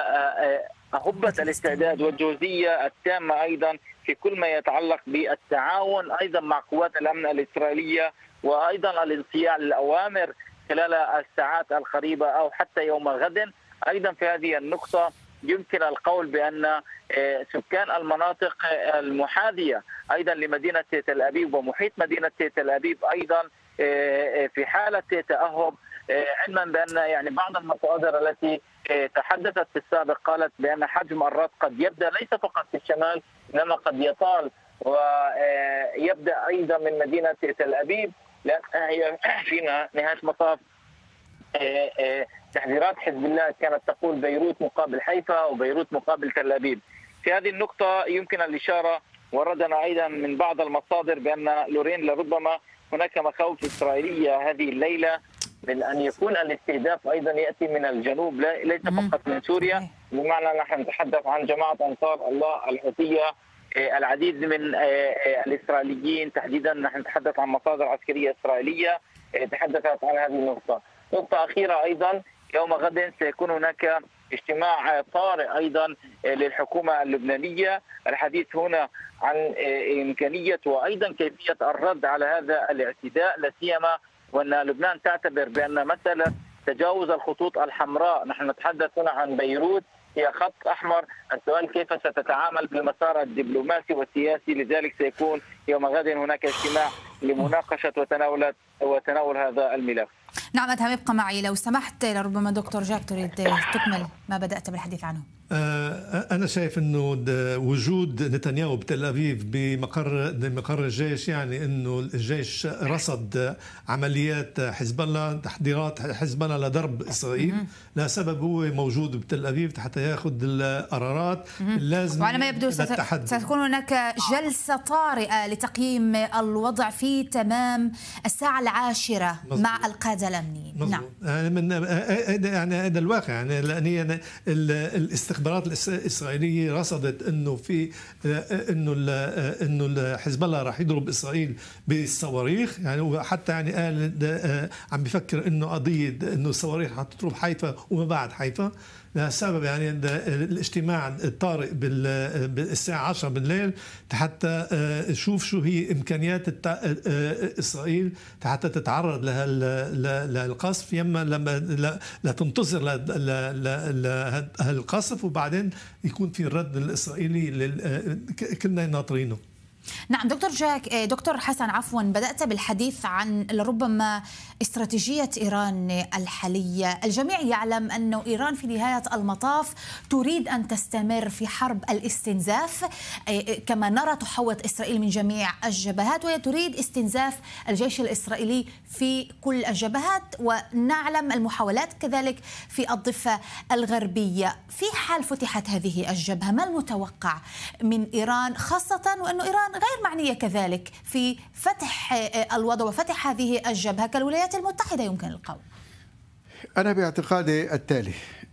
هبه الاستعداد والجهوزيه التامه ايضا في كل ما يتعلق بالتعاون ايضا مع قوات الامن الاسرائيليه، وايضا الانصياع للاوامر خلال الساعات القريبه او حتى يوم غد. ايضا في هذه النقطه يمكن القول بان سكان المناطق المحاذيه ايضا لمدينه تل ابيب ومحيط مدينه تل ابيب ايضا في حاله تاهب، علما بان يعني بعض المصادر التي تحدثت في السابق قالت بان حجم الرد قد يبدا ليس فقط في الشمال انما قد يطال ويبدا ايضا من مدينه تل ابيب، لانها هي في نهايه المطاف تحذيرات حزب الله كانت تقول بيروت مقابل حيفا وبيروت مقابل تل ابيب. في هذه النقطه يمكن الاشاره وردنا ايضا من بعض المصادر بان لورين لربما هناك مخاوف اسرائيليه هذه الليله من ان يكون الاستهداف ايضا ياتي من الجنوب ليس فقط من سوريا، بمعنى نحن نتحدث عن جماعه انصار الله الحوثيه العديد من الإسرائيليين تحديدا، نحن نتحدث عن مصادر عسكرية إسرائيلية تحدثت عن هذه النقطة. نقطة أخيرة أيضا، يوم غد سيكون هناك اجتماع طارئ أيضا للحكومة اللبنانية، الحديث هنا عن إمكانية وأيضا كيفية الرد على هذا الاعتداء، لا سيما وأن لبنان تعتبر بأن مسألة تجاوز الخطوط الحمراء، نحن نتحدث هنا عن بيروت هي خط أحمر، السؤال كيف ستتعامل بالمسار الدبلوماسي والسياسي، لذلك سيكون يوم غد هناك اجتماع لمناقشة وتناول وتناول هذا الملف. نعم أدهم، ابقى معي لو سمحت، لربما دكتور جاك تريد تكمل ما بدأت بالحديث عنه. أنا شايف أنه وجود نتنياهو بتل أبيب بمقر مقر الجيش يعني أنه الجيش رصد عمليات حزب الله، تحضيرات حزب الله لضرب إسرائيل، لا سبب هو موجود بتل أبيب حتى يأخذ القرارات اللازمة. وعلى ما يبدو ستكون هناك جلسة طارئة لتقييم الوضع في تمام الساعة العاشرة مزبوط. مع القادة الأمنيين. نعم يعني هذا الواقع، يعني لأن الاستخبارات الإسرائيلية رصدت انه في انه انه حزب الله راح يضرب اسرائيل بالصواريخ، يعني وحتى يعني قال عم بيفكر انه قضيه انه الصواريخ حتضرب حيفا وما بعد حيفا. لسبب يعني الاجتماع الطارئ بالساعة عشرة بالليل حتى نشوف شو هي إمكانيات إسرائيل حتى تتعرض للقصف، يما لما لا تنتصر لهالقصف وبعدين يكون في الرد الإسرائيلي كلنا ناطرينه. نعم دكتور جاك، دكتور حسن عفوا، بدأت بالحديث عن لربما استراتيجية إيران الحالية. الجميع يعلم أن إيران في نهاية المطاف تريد أن تستمر في حرب الاستنزاف، كما نرى تحوط إسرائيل من جميع الجبهات، وهي تريد استنزاف الجيش الإسرائيلي في كل الجبهات، ونعلم المحاولات كذلك في الضفة الغربية. في حال فتحت هذه الجبهة، ما المتوقع من إيران، خاصة وأن إيران غير معنية كذلك في فتح الوضع وفتح هذه الجبهة كالولايات المتحدة يمكن القول؟ أنا باعتقادي التالي،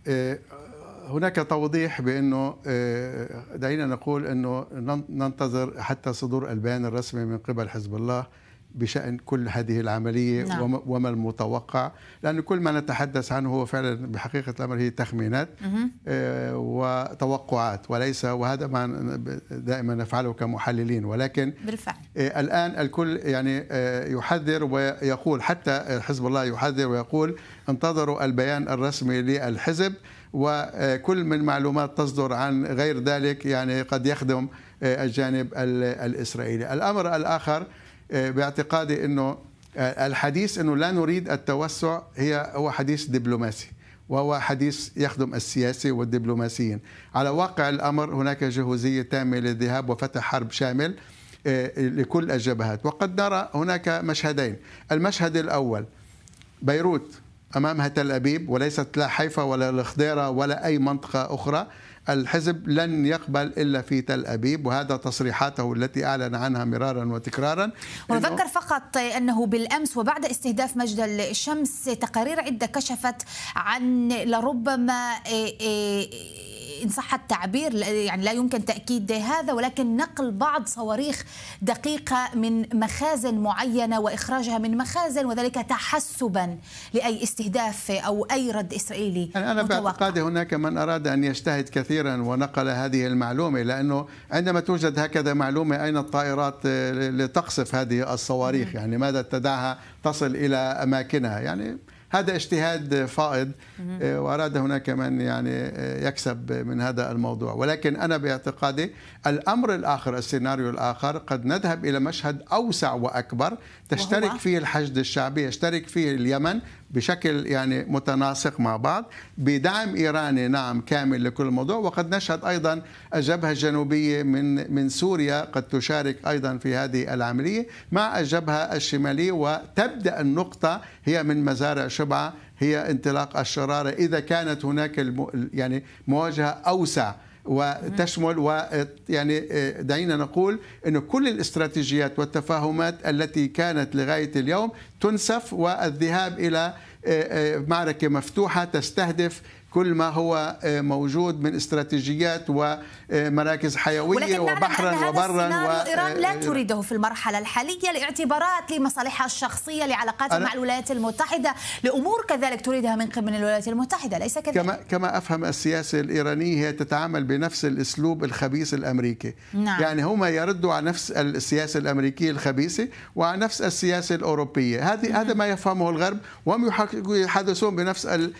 هناك توضيح بأنه دعينا نقول أنه ننتظر حتى صدور البيان الرسمي من قبل حزب الله بشأن كل هذه العملية. نعم. وما المتوقع، لأن كل ما نتحدث عنه هو فعلا بحقيقة الأمر هي تخمينات آه وتوقعات وليس، وهذا ما دائما نفعله كمحللين، ولكن بالفعل آه الآن الكل يعني آه يحذر ويقول، حتى حزب الله يحذر ويقول انتظروا البيان الرسمي للحزب، وكل من معلومات تصدر عن غير ذلك يعني قد يخدم آه الجانب الإسرائيلي. الأمر الآخر باعتقادي أنه الحديث أنه لا نريد التوسع هي هو حديث دبلوماسي، وهو حديث يخدم السياسي والدبلوماسيين. على واقع الأمر هناك جهوزية تامة للذهاب وفتح حرب شامل لكل الجبهات، وقد نرى هناك مشهدين. المشهد الأول بيروت أمامها تل أبيب، وليست لا حيفا ولا الخضيرة ولا أي منطقة أخرى. الحزب لن يقبل إلا في تل أبيب، وهذا تصريحاته التي أعلن عنها مرارا وتكرارا. ونذكر فقط أنه بالأمس وبعد استهداف مجد الشمس تقارير عدة كشفت عن لربما إن صح التعبير، يعني لا يمكن تأكيد هذا، ولكن نقل بعض صواريخ دقيقة من مخازن معينة وإخراجها من مخازن، وذلك تحسبا لأي استهداف أو أي رد إسرائيلي. أنا باعتقادي هناك من أراد أن يجتهد كثيرا ونقل هذه المعلومة، لأنه عندما توجد هكذا معلومة أين الطائرات لتقصف هذه الصواريخ؟ يعني ماذا تدعها تصل إلى أماكنها؟ يعني هذا اجتهاد فائض، وأراد هناك من يعني يكسب من هذا الموضوع. ولكن أنا باعتقادي الأمر الآخر، السيناريو الآخر، قد نذهب إلى مشهد أوسع وأكبر تشترك فيه الحشد الشعبي، يشترك فيه اليمن بشكل يعني متناسق مع بعض، بدعم إيراني نعم كامل لكل الموضوع. وقد نشهد أيضا الجبهة الجنوبية من من سوريا قد تشارك أيضا في هذه العملية مع الجبهة الشمالية، وتبدأ النقطة هي من مزارع شبعة، هي انطلاق الشرارة إذا كانت هناك الم... يعني مواجهة أوسع وتشمل، ويعني دعينا نقول أن كل الاستراتيجيات والتفاهمات التي كانت لغاية اليوم تنسف، والذهاب إلى معركة مفتوحة تستهدف كل ما هو موجود من استراتيجيات ومراكز حيوية وبحرا وبرا. وإيران لا تريده في المرحلة الحالية لاعتبارات لمصالحها الشخصية، لعلاقاتها مع الولايات المتحدة، لأمور كذلك تريدها من قبل الولايات المتحدة، ليس كذلك؟ كما, كما أفهم السياسة الإيرانية هي تتعامل بنفس الأسلوب الخبيث الأمريكي. نعم. يعني هم يردوا على نفس السياسة الأمريكية الخبيثة وعلى نفس السياسة الأوروبية. هذه هذا ما يفهمه الغرب، وهم يحدثون بنفس ال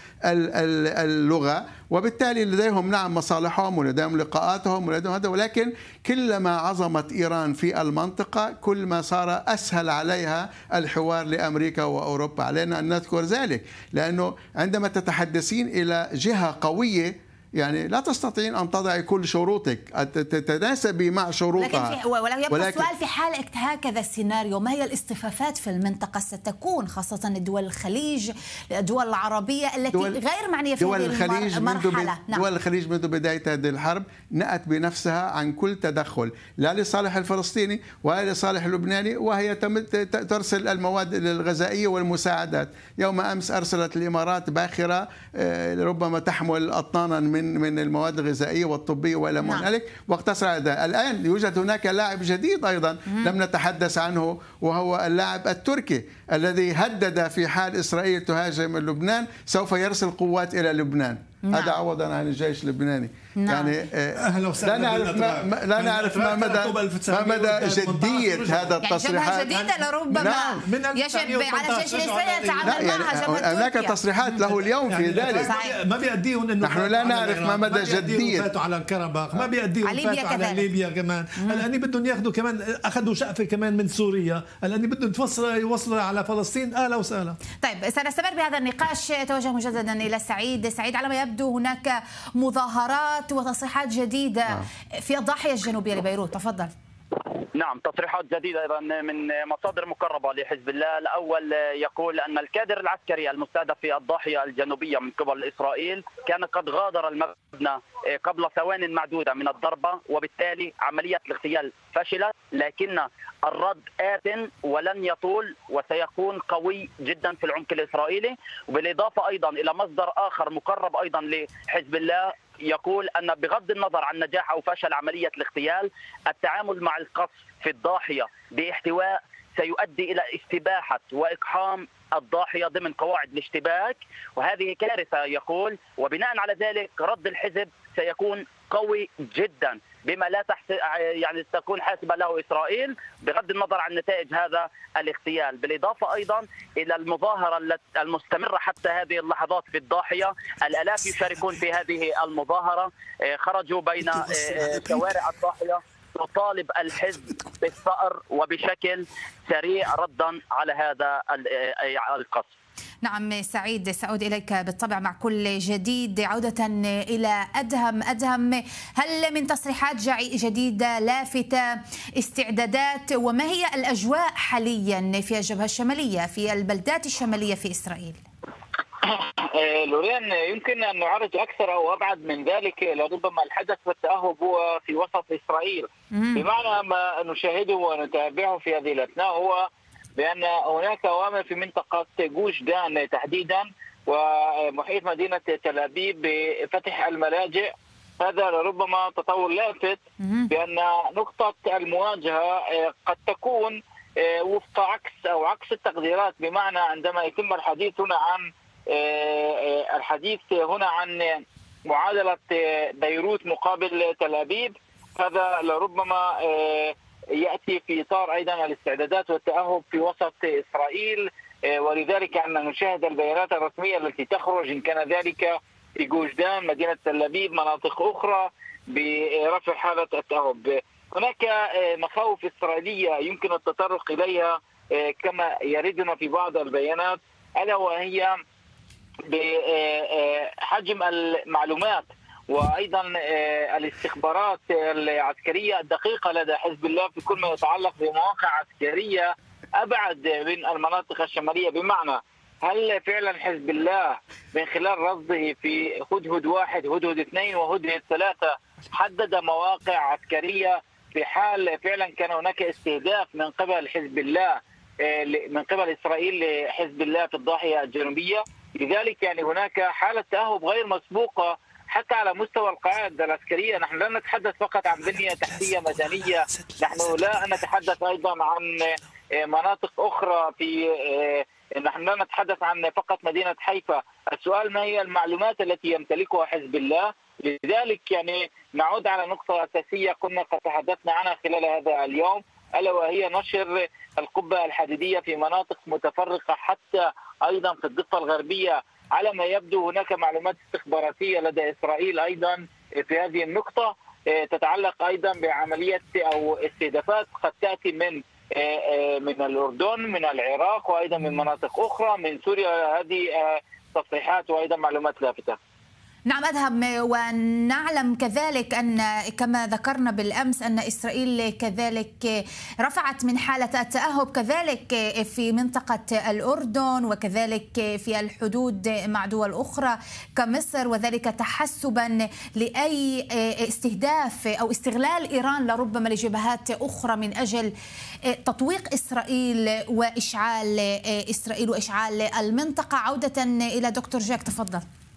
ال اللغة، وبالتالي لديهم نعم مصالحهم ولديهم لقاءاتهم ولديهم هذا، ولكن كلما عظمت إيران في المنطقة كل ما صار أسهل عليها الحوار لأمريكا وأوروبا. علينا أن نذكر ذلك، لأنه عندما تتحدثين إلى جهة قوية يعني لا تستطيعين أن تضعي كل شروطك، تتناسبي مع شروطها. ولكن, في ولكن يبقى ولكن السؤال في حال هكذا السيناريو، ما هي الاصطفافات في المنطقة ستكون، خاصة الدول الخليج، الدول العربية التي دول غير معنية في دول هذه الخليج المرحلة؟ نعم. دول الخليج منذ بداية هذه الحرب نأت بنفسها عن كل تدخل، لا لصالح الفلسطيني ولا لصالح اللبناني، وهي ترسل المواد الغذائية والمساعدات. يوم أمس أرسلت الإمارات باخرة ربما تحمل أطنانا من من المواد الغذائية والطبية وإلى ما هنالك، واقتصر على ذلك. الآن يوجد هناك لاعب جديد أيضا لم نتحدث عنه، وهو اللاعب التركي الذي هدد في حال إسرائيل تهاجم لبنان سوف يرسل قوات إلى لبنان. نعم. هذا عوضا عن الجيش اللبناني. نعم. يعني لا نعرف ما لا نعرف ما مدى ما مدى جدية هذا التصريحات. يعني جديدة لربما نعم. يجب على الجيش الإسرائيلي يتعامل معها يعني هناك تصريحات له اليوم في ذلك. ما بيأديهم انه نحن لا نعرف ما مدى جدية. فاتوا على الكرباخ، ما بيأديهم فاتوا على ليبيا كمان. الآن بدهم ياخذوا كمان، أخذوا شقفة كمان من سوريا، الآن بدهم توصلوا يوصلوا على فلسطين. أهلا وسهلا. طيب سنستمر بهذا النقاش. توجه مجددا إلى سعيد. سعيد، على ما يبدو هناك مظاهرات وتصريحات جديدة في الضاحية الجنوبية لبيروت. تفضل. نعم، تصريحات جديدة أيضا من مصادر مقربة لحزب الله. الأول يقول أن الكادر العسكري المستهدف في الضاحية الجنوبية من قبل إسرائيل كان قد غادر المبنى قبل ثوان معدودة من الضربة، وبالتالي عملية الاغتيال فشلت، لكن الرد آت ولن يطول وسيكون قوي جدا في العمق الإسرائيلي. وبالإضافة أيضا إلى مصدر آخر مقرب أيضا لحزب الله يقول أن بغض النظر عن نجاح أو فشل عملية الاغتيال، التعامل مع القصف في الضاحية باحتواء سيؤدي إلى استباحة وإقحام الضاحية ضمن قواعد الاشتباك، وهذه كارثة يقول. وبناء على ذلك رد الحزب سيكون قوي جدا بما لا تحسب يعني تكون حاسبة له إسرائيل بغض النظر عن نتائج هذا الاغتيال. بالإضافة أيضا إلى المظاهرة المستمرة حتى هذه اللحظات في الضاحية، الآلاف يشاركون في هذه المظاهرة، خرجوا بين شوارع الضاحية تطالب الحزب بالثأر وبشكل سريع ردا على هذا القصف. نعم سعيد، سأعود إليك بالطبع مع كل جديد. عودة إلى أدهم. أدهم، هل من تصريحات جديدة لافتة استعدادات، وما هي الأجواء حاليا في الجبهة الشمالية في البلدات الشمالية في إسرائيل؟ لورين، يمكن أن نعرج أكثر أو أبعد من ذلك، لربما الحدث والتأهب هو في وسط إسرائيل. بمعنى ما نشاهده ونتابعه في هذه الأثناء هو بأن هناك أوامر في منطقة جوش دان تحديدا ومحيط مدينة تل أبيب بفتح الملاجئ. هذا ربما تطور لافت بأن نقطة المواجهة قد تكون وفق عكس أو عكس التقديرات، بمعنى عندما يتم الحديث هنا عن الحديث هنا عن معادلة بيروت مقابل تل أبيب، هذا لربما يأتي في إطار أيضا الاستعدادات والتأهب في وسط إسرائيل، ولذلك أن نشاهد البيانات الرسمية التي تخرج إن كان ذلك في جوش دان، مدينة تل أبيب، مناطق أخرى برفع حالة التأهب. هناك مخاوف إسرائيلية يمكن التطرق إليها كما يردنا في بعض البيانات، ألا وهي بحجم المعلومات وأيضا الاستخبارات العسكرية الدقيقة لدى حزب الله في كل ما يتعلق بمواقع عسكرية أبعد من المناطق الشمالية. بمعنى هل فعلا حزب الله من خلال رصده في هدهد واحد هدهد اثنين وهدهد ثلاثة حدد مواقع عسكرية في حال فعلا كان هناك استهداف من قبل حزب الله من قبل إسرائيل لحزب الله في الضاحية الجنوبية. لذلك يعني هناك حالة تأهب غير مسبوقة حتى على مستوى القاعدة العسكرية. نحن لا نتحدث فقط عن بنية تحتية مدنية، نحن لا نتحدث أيضا عن مناطق أخرى، في نحن لا نتحدث عن فقط مدينة حيفا. السؤال ما هي المعلومات التي يمتلكها حزب الله؟ لذلك يعني نعود على نقطة أساسية كنا قد تحدثنا عنها خلال هذا اليوم، ألا وهي نشر القبة الحديدية في مناطق متفرقة حتى أيضا في الضفة الغربية. على ما يبدو هناك معلومات استخباراتية لدى إسرائيل أيضا في هذه النقطة تتعلق أيضا بعملية أو استهدافات قد تأتي من من الأردن، من العراق، وأيضا من مناطق أخرى، من سوريا. هذه تصريحات وأيضا معلومات لافتة. نعم أدهم، ونعلم كذلك أن كما ذكرنا بالأمس أن إسرائيل كذلك رفعت من حالة التأهب كذلك في منطقة الأردن وكذلك في الحدود مع دول أخرى كمصر، وذلك تحسبا لأي استهداف أو استغلال إيران لربما لجبهات أخرى من أجل تطويق إسرائيل وإشعال إسرائيل وإشعال المنطقة. عودة إلى دكتور جاك، تفضل.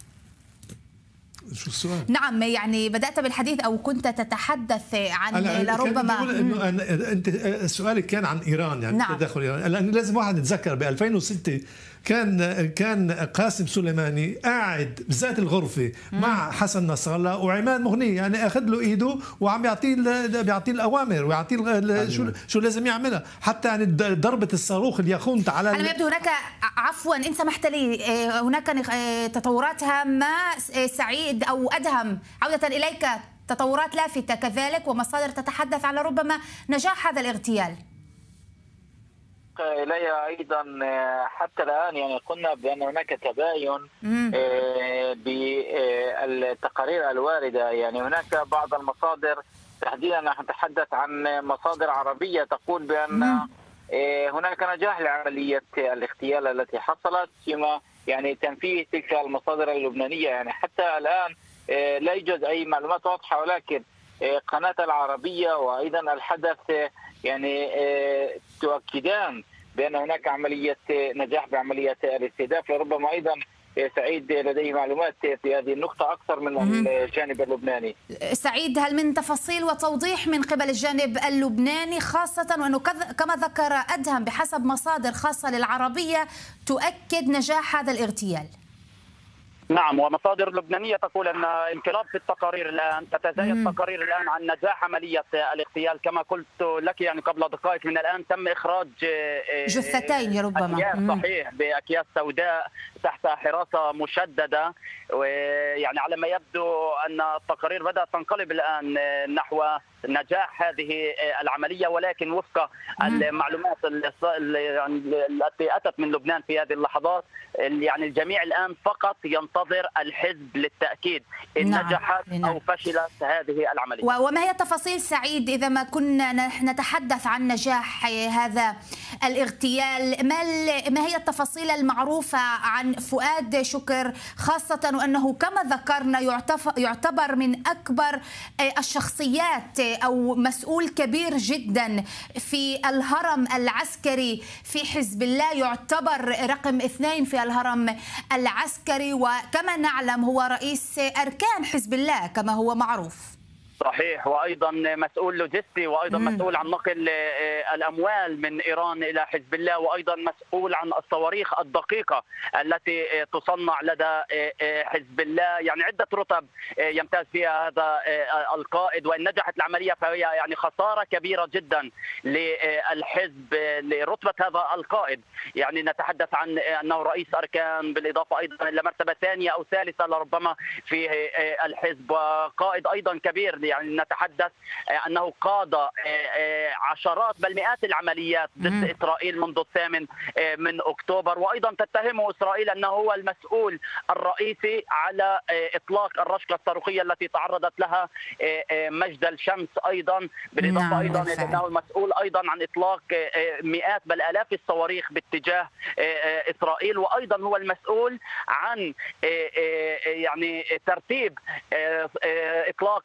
شو السؤال؟ نعم، يعني بدأت بالحديث أو كنت تتحدث عن لربما إنه أنت سؤالك كان عن إيران، يعني نعم. تدخل إيران، لأن لازم واحد يتذكر ب ألفين وستة كان كان قاسم سليماني قاعد بذات الغرفة مع حسن نصر الله وعماد مغني، يعني أخذ له إيده وعم يعطيه بيعطيه الأوامر ويعطيه شو شو لازم يعملها، حتى يعني ضربة الصاروخ اليخونت على على ما يبدو هناك، عفوا إن سمحت لي، هناك تطورات هامة سعيد أو أدهم، عودة إليك، تطورات لافتة كذلك ومصادر تتحدث على ربما نجاح هذا الاغتيال. إلي أيضا حتى الآن يعني قلنا بأن هناك تباين بالتقارير الواردة. يعني هناك بعض المصادر تحديدا نتحدث عن مصادر عربية تقول بأن هناك نجاح لعملية الاغتيال التي حصلت، فيما يعني تنفيذ تلك المصادر اللبنانية. يعني حتى الآن لا يوجد أي معلومات واضحة، ولكن قناة العربية وأيضا الحدث يعني تؤكدان بأن هناك عملية نجاح بعملية الاستهداف. لربما أيضا سعيد لديه معلومات في هذه النقطة أكثر من الجانب اللبناني. سعيد، هل من تفاصيل وتوضيح من قبل الجانب اللبناني، خاصة وأنه كما ذكر أدهم بحسب مصادر خاصة للعربية تؤكد نجاح هذا الاغتيال؟ نعم، ومصادر لبنانية تقول أن انقلاب في التقارير الآن، تتزايد التقارير الآن عن نجاح عملية الاغتيال. كما قلت لك يعني قبل دقائق من الآن تم إخراج جثتين ربما أكياس، صحيح، بأكياس سوداء تحت حراسة مشددة. ويعني على ما يبدو أن التقارير بدأت تنقلب الآن نحو نجاح هذه العملية، ولكن وفق المعلومات التي أتت من لبنان في هذه اللحظات يعني الجميع الآن فقط ينتظر الحزب للتأكيد إن نعم. نجحت أو فشلت هذه العملية. وما هي التفاصيل سعيد إذا ما كنا نتحدث عن نجاح هذا الاغتيال؟ ما هي التفاصيل المعروفة عن فؤاد شكر، خاصة وأنه كما ذكرنا يعتبر من أكبر الشخصيات أو مسؤول كبير جدا في الهرم العسكري في حزب الله، يعتبر رقم اثنين في الهرم العسكري، وكما نعلم هو رئيس أركان حزب الله كما هو معروف. صحيح، وايضا مسؤول لوجستي، وايضا مم. مسؤول عن نقل الاموال من ايران الى حزب الله، وايضا مسؤول عن الصواريخ الدقيقه التي تصنع لدى حزب الله. يعني عده رتب يمتاز فيها هذا القائد، وان نجحت العمليه فهي يعني خساره كبيره جدا للحزب لرتبه هذا القائد. يعني نتحدث عن انه رئيس اركان، بالاضافه ايضا الى مرتبه ثانيه او ثالثه لربما في الحزب، وقائد ايضا كبير. يعني نتحدث أنه قاد عشرات بل مئات العمليات ضد إسرائيل منذ الثامن من أكتوبر، وأيضا تتهمه إسرائيل أنه هو المسؤول الرئيسي على إطلاق الرشقة الصاروخية التي تعرضت لها مجد الشمس أيضا، بالإضافة نعم أيضا بالفعل. أنه المسؤول أيضا عن إطلاق مئات بل آلاف الصواريخ باتجاه إسرائيل، وأيضا هو المسؤول عن يعني ترتيب إطلاق الصواريخ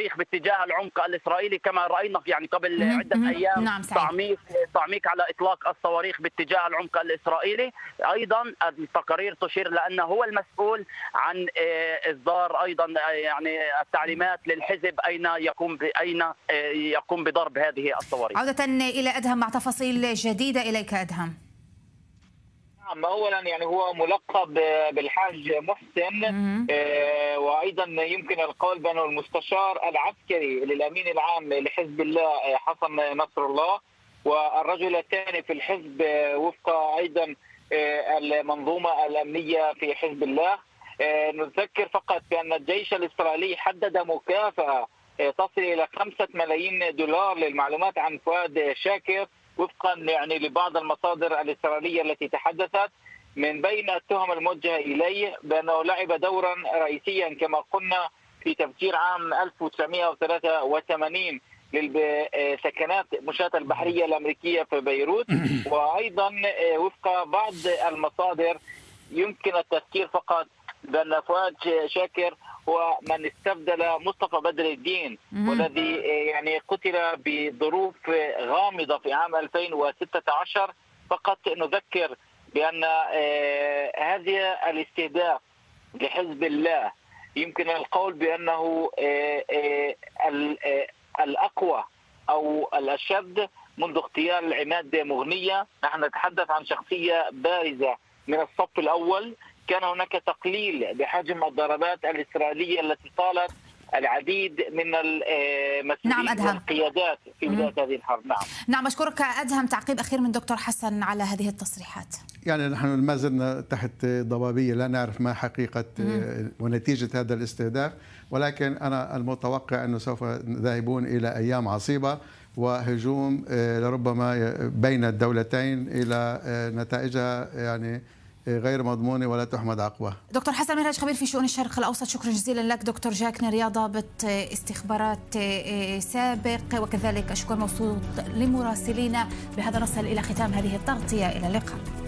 صواريخ باتجاه العمق الإسرائيلي كما رأينا يعني قبل عدة أيام. نعم تعميق تعميق على إطلاق الصواريخ باتجاه العمق الإسرائيلي. أيضا التقارير تشير لأنه هو المسؤول عن إصدار أيضا يعني التعليمات للحزب أين يقوم أين يقوم بضرب هذه الصواريخ. عودة إلى أدهم مع تفاصيل جديدة إليك أدهم. نعم، اولا يعني هو ملقب بالحاج محسن، آه وايضا يمكن القول بانه المستشار العسكري للامين العام لحزب الله حسن نصر الله، والرجل الثاني في الحزب وفق ايضا آه المنظومه الامنيه في حزب الله. آه نذكر فقط بان الجيش الاسرائيلي حدد مكافاه آه تصل الى خمسة ملايين دولار للمعلومات عن فؤاد شاكر، وفقا يعني لبعض المصادر الإسرائيلية التي تحدثت. من بين التهم الموجهة إليه بأنه لعب دورا رئيسيا كما قلنا في تفجير عام ألف وتسعمئة وثلاثة وثمانين للسكنات مشاة البحرية الأمريكية في بيروت. وأيضا وفق بعض المصادر يمكن التذكير فقط بأن فؤاد شاكر هو من استبدل مصطفى بدر الدين، والذي يعني قتل بظروف غامضة في عام ألفين وستة عشر. فقط نذكر بأن هذه الاستهداف لحزب الله يمكن القول بأنه الأقوى أو الأشد منذ اغتيال عماد مغنية. نحن نتحدث عن شخصية بارزة من الصف الأول. كان هناك تقليل بحجم الضربات الإسرائيلية التي طالت العديد من المسؤولين نعم والقيادات في بداية هذه الحرب. نعم نعم أشكرك أدهم. تعقيب أخير من دكتور حسن على هذه التصريحات. يعني نحن ما زلنا تحت ضبابية، لا نعرف ما حقيقة ونتيجة هذا الاستهداف، ولكن أنا المتوقع أنه سوف ذاهبون إلى أيام عصيبة وهجوم لربما بين الدولتين إلى نتائجها يعني غير مضمونة ولا تحمد عقبه. دكتور حسن مهراج خبير في شؤون الشرق الأوسط، شكرا جزيلا لك. دكتور جاك نريا ضابط استخبارات سابق، وكذلك الشكر موصول لمراسلينا. بهذا نصل إلى ختام هذه التغطية، إلى اللقاء.